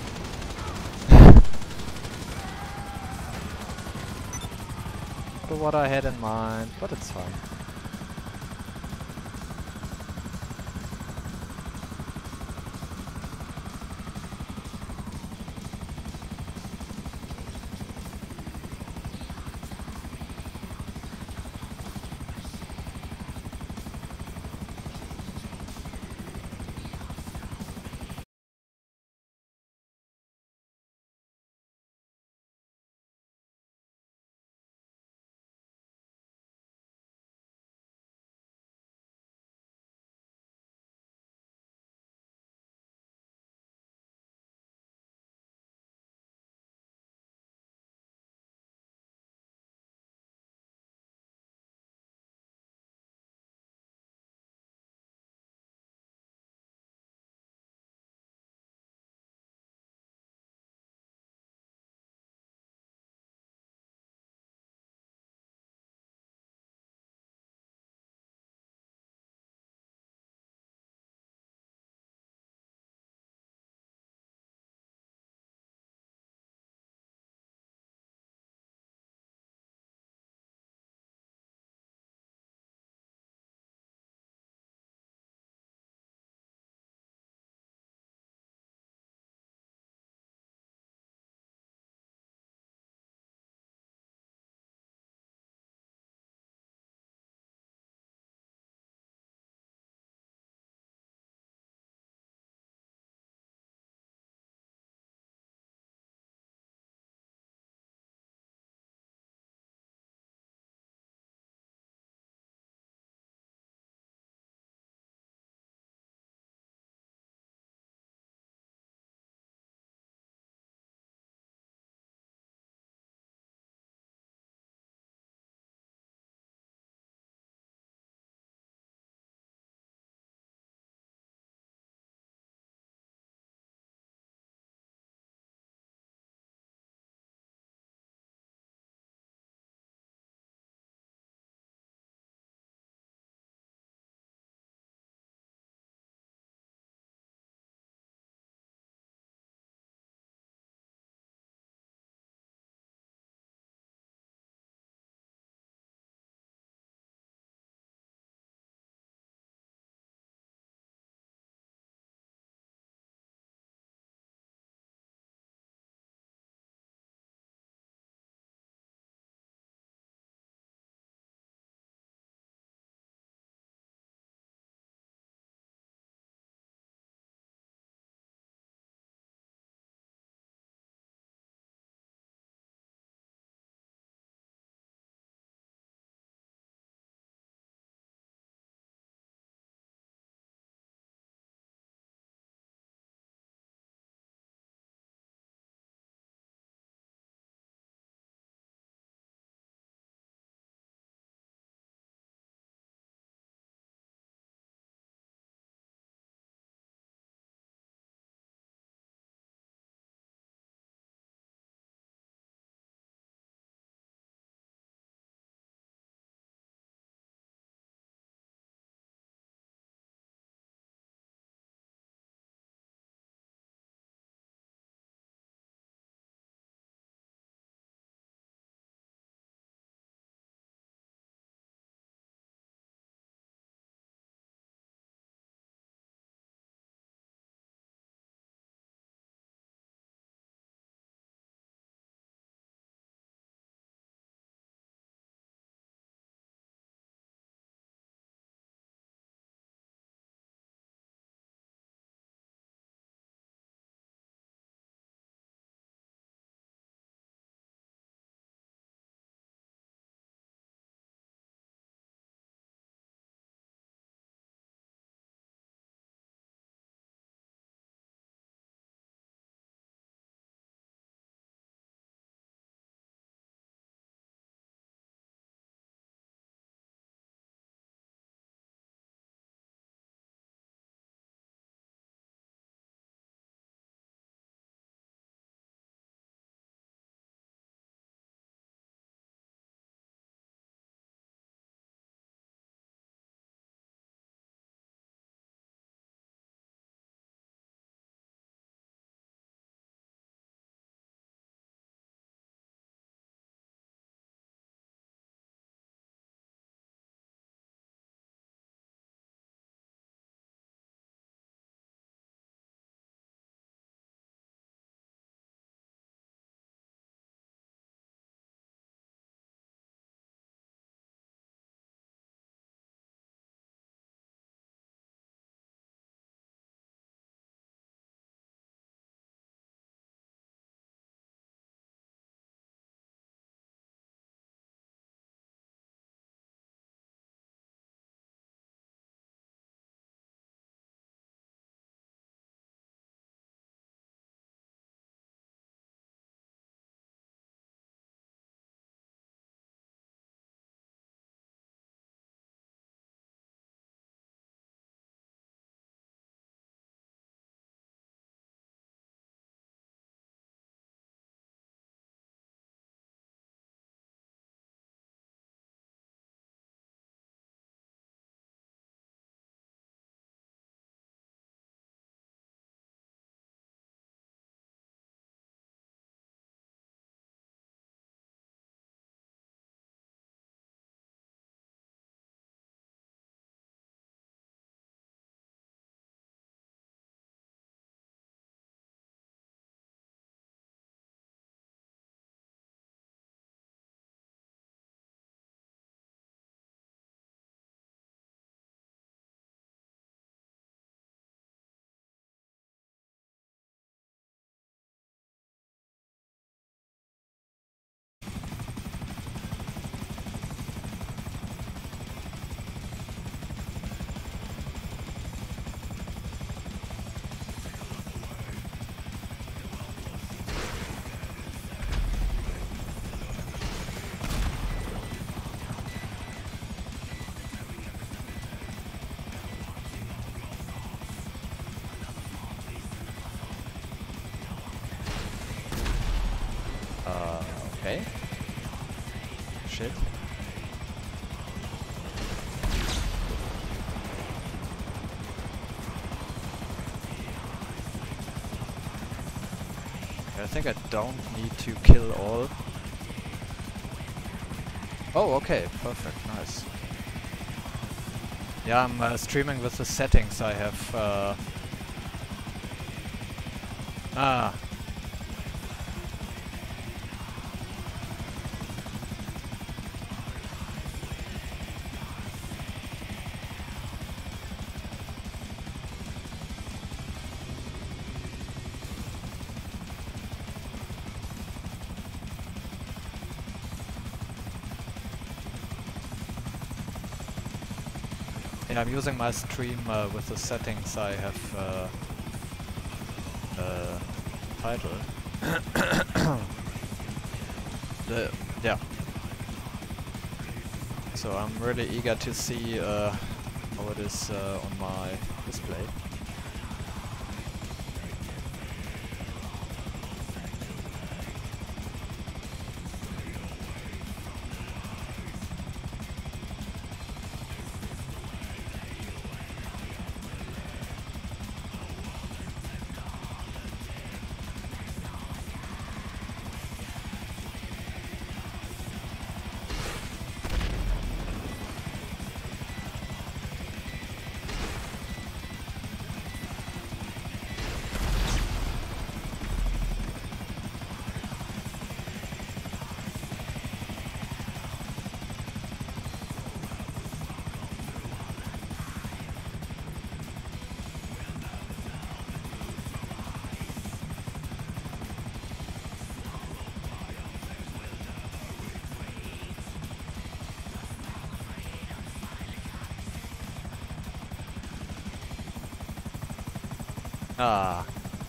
Not what I had in mind, but it's fine. shit. I think I don't need to kill all. Oh, okay, perfect, nice. Yeah, I'm streaming with the settings I have. Yeah, I'm using my stream with the settings I have titled. Yeah. So I'm really eager to see how it is on my display. Ah.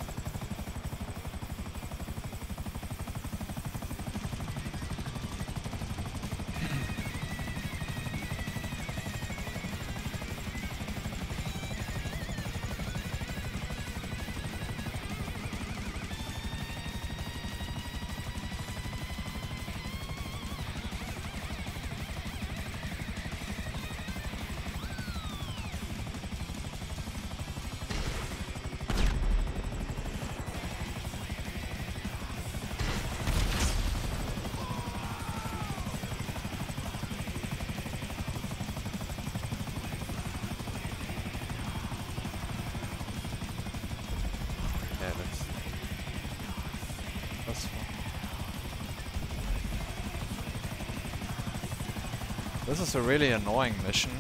Yeah, that's fun. This is a really annoying mission.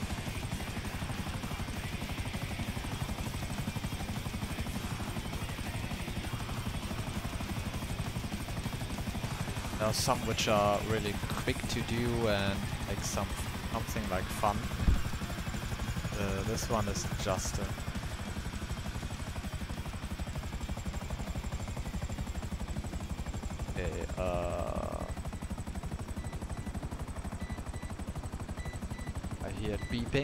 There are some which are really quick to do and make something like fun. This one is just a I hear it beeping.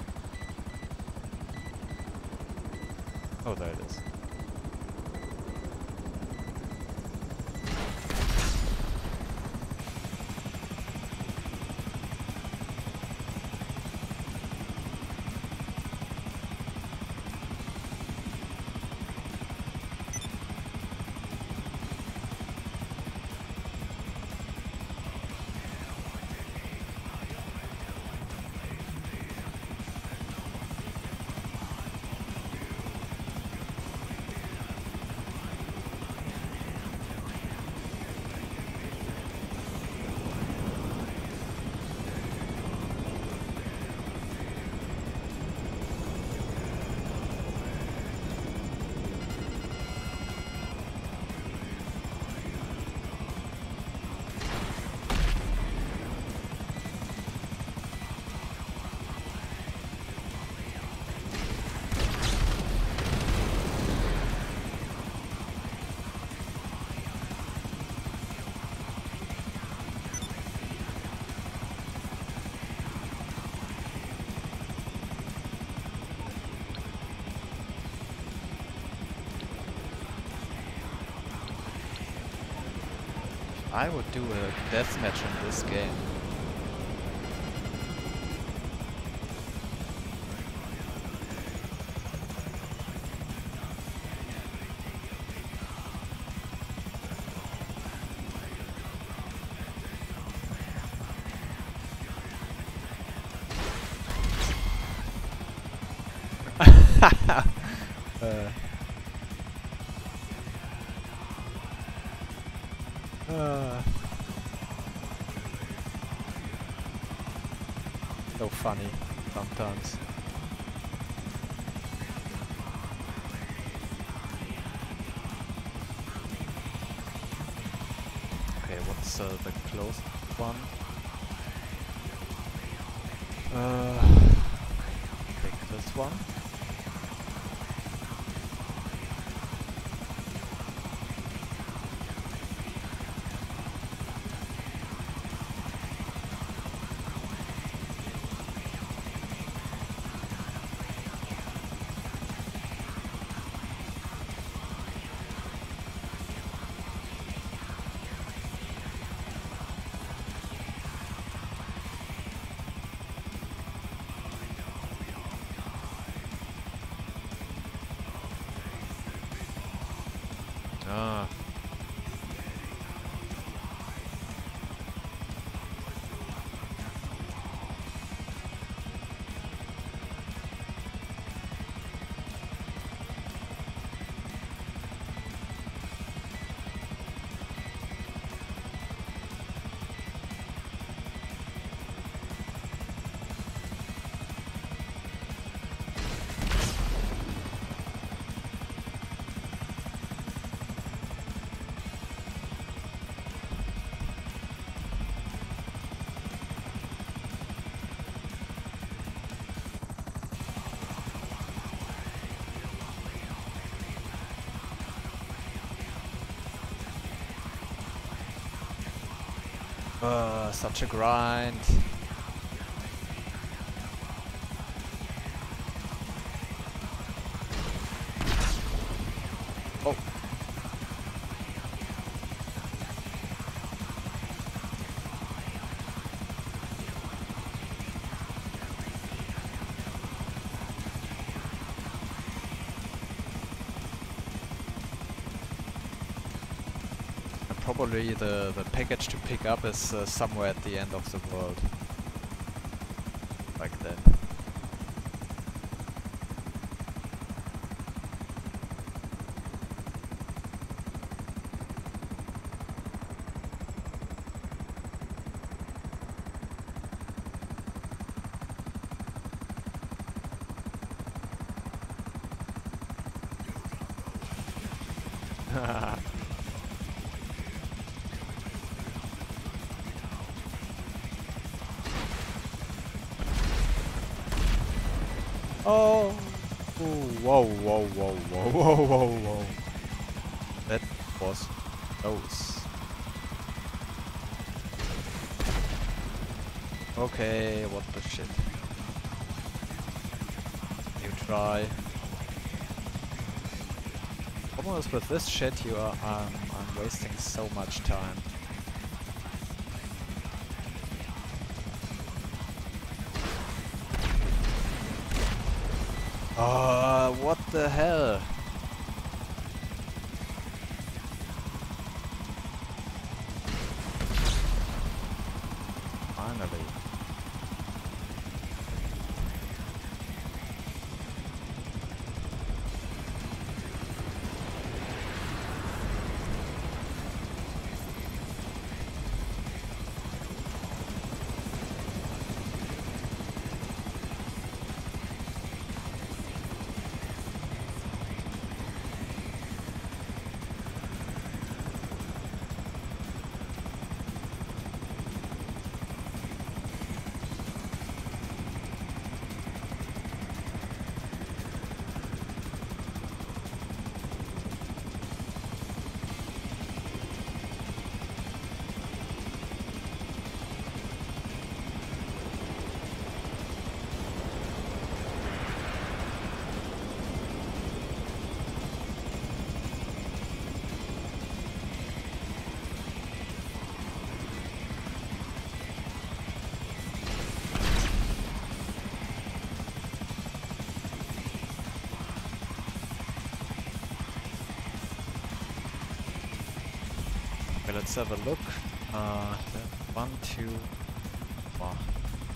Oh, there it is. I would do a deathmatch in this game. So funny sometimes. Okay, what's the closest one? Take this one. Ah. Such a grind. Oh. And probably the package to pick up is somewhere at the end of the world. Like that. Oh! Ooh, whoa, whoa, whoa, whoa, whoa, whoa, whoa. That was close. Okay, what the shit. You try. Almost with this shit you are I'm wasting so much time. What the hell? Finally. Okay, let's have a look. 1, 2, wow.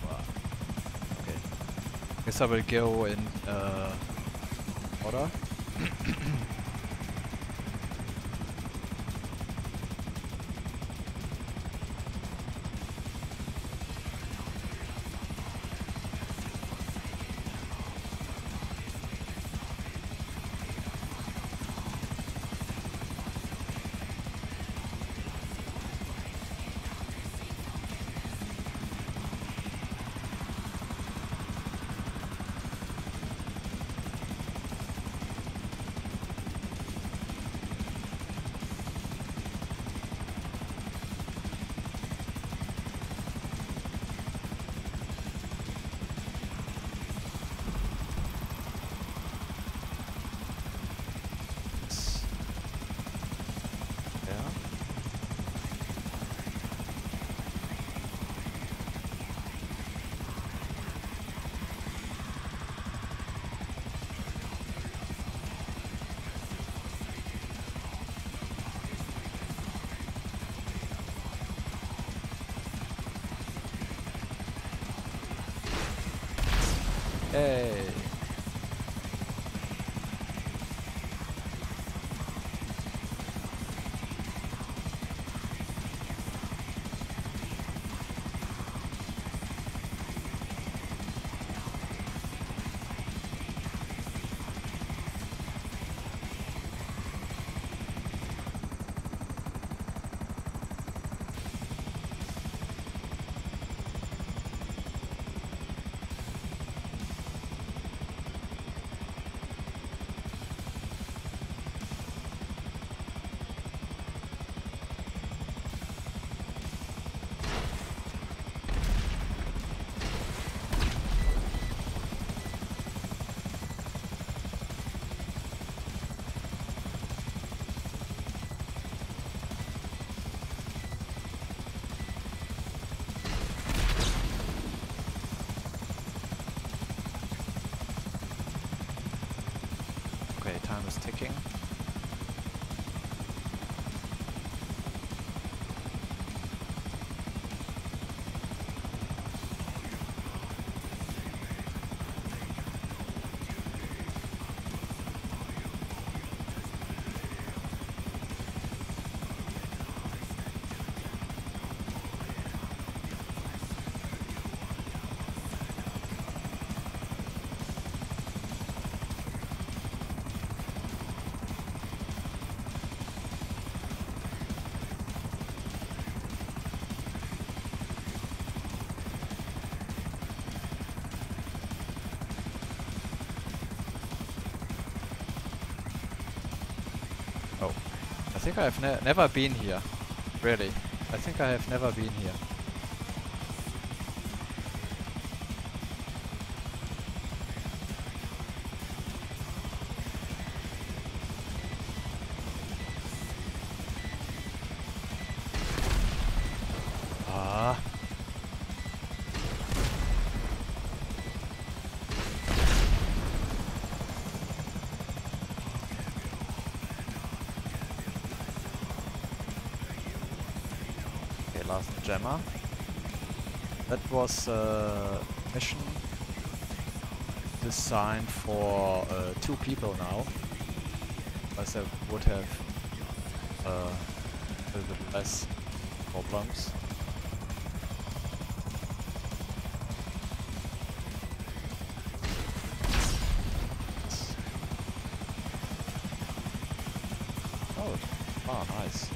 Okay. Guess I will go in order. Hey. Okay, time is ticking. Oh, I think I have never been here. Really, I think I have never been here. Ah. Okay, last jammer. That was a mission designed for 2 people now. Otherwise I would have a little bit less problems. Oh, nice.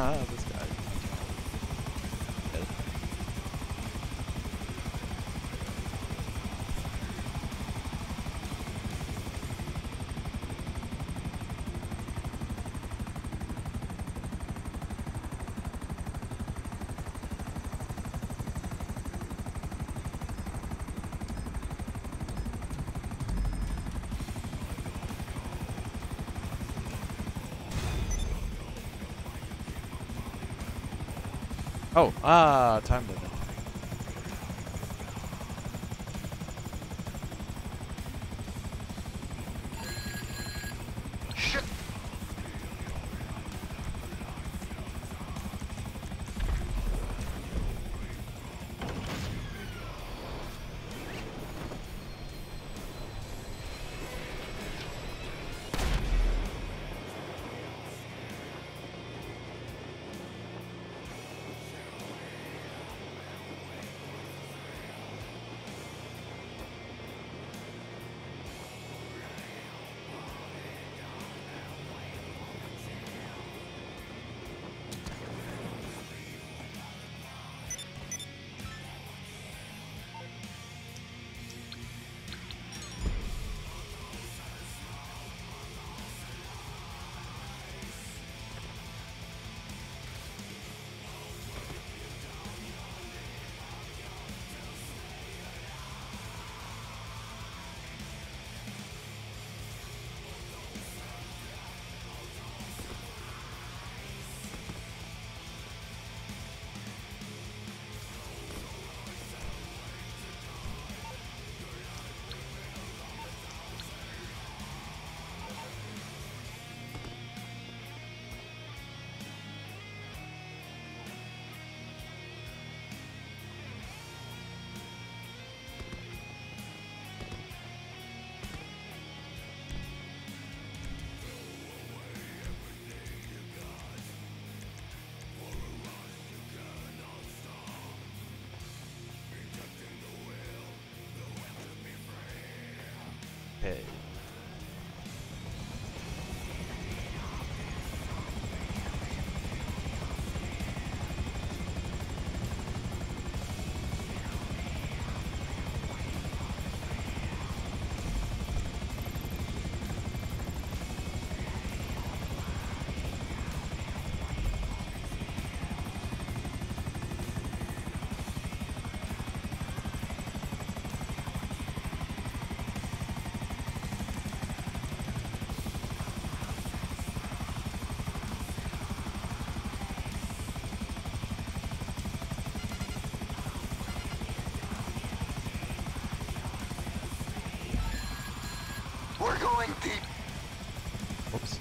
This guy. Okay. Oh, time limit. Shit! Okay. We're going deep. Oops.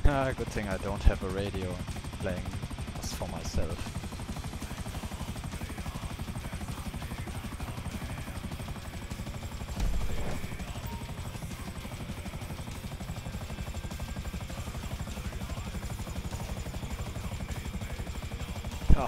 Good thing I don't have a radio. I'm playing just for myself. Ah.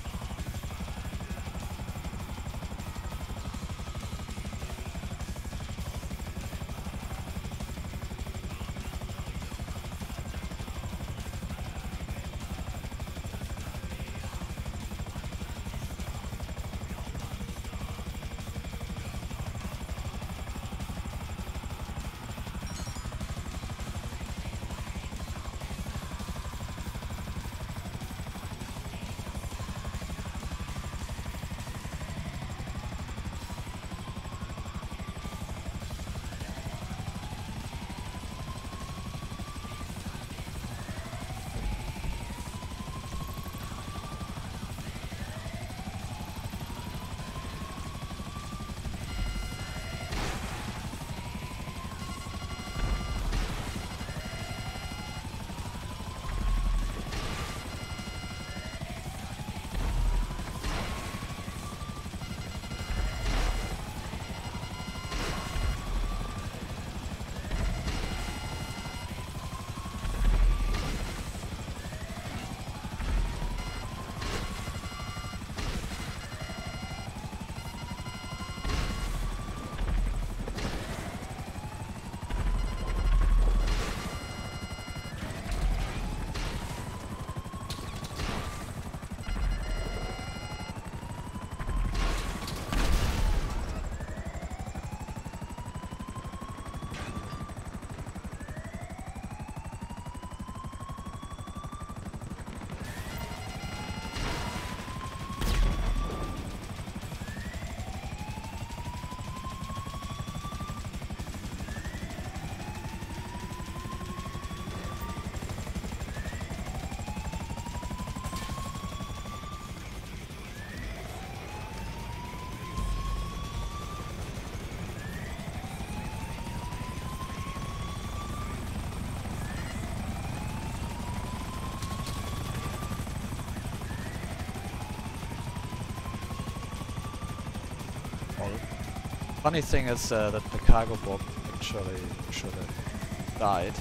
Funny thing is that the cargo bomb actually should have died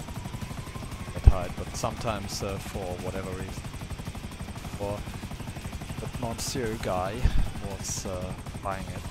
at height, but sometimes for whatever reason, or that Monsieur guy was buying it.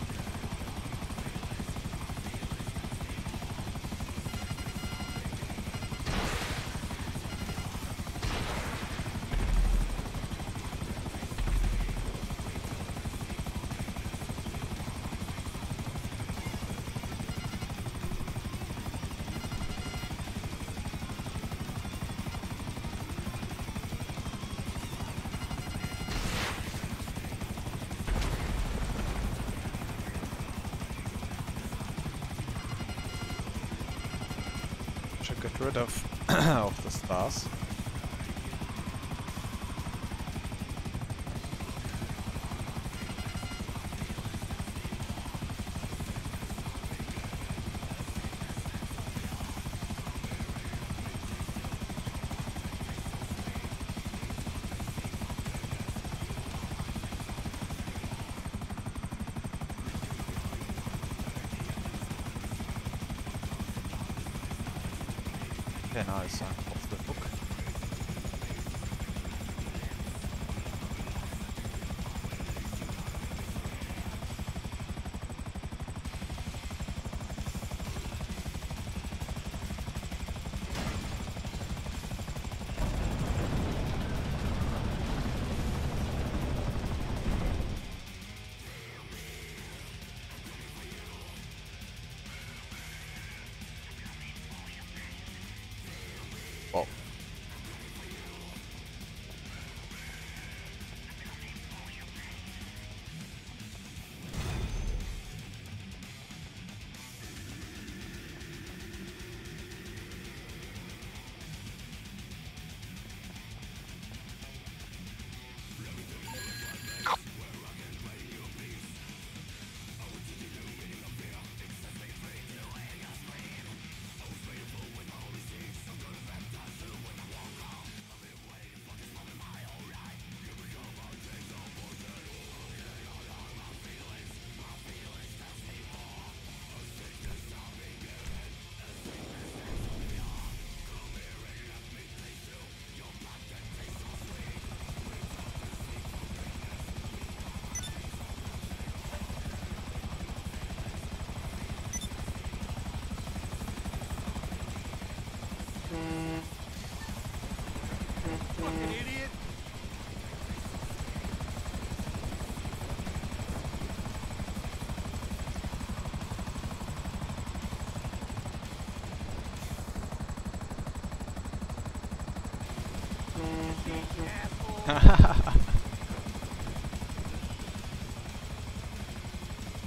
Should get rid of of the stars. Okay, nice. Off the hook. Well,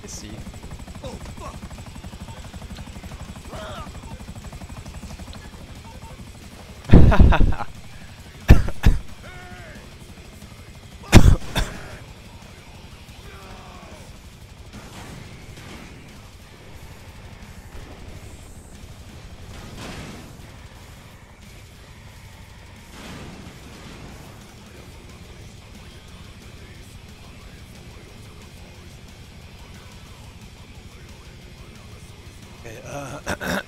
I see. Okay,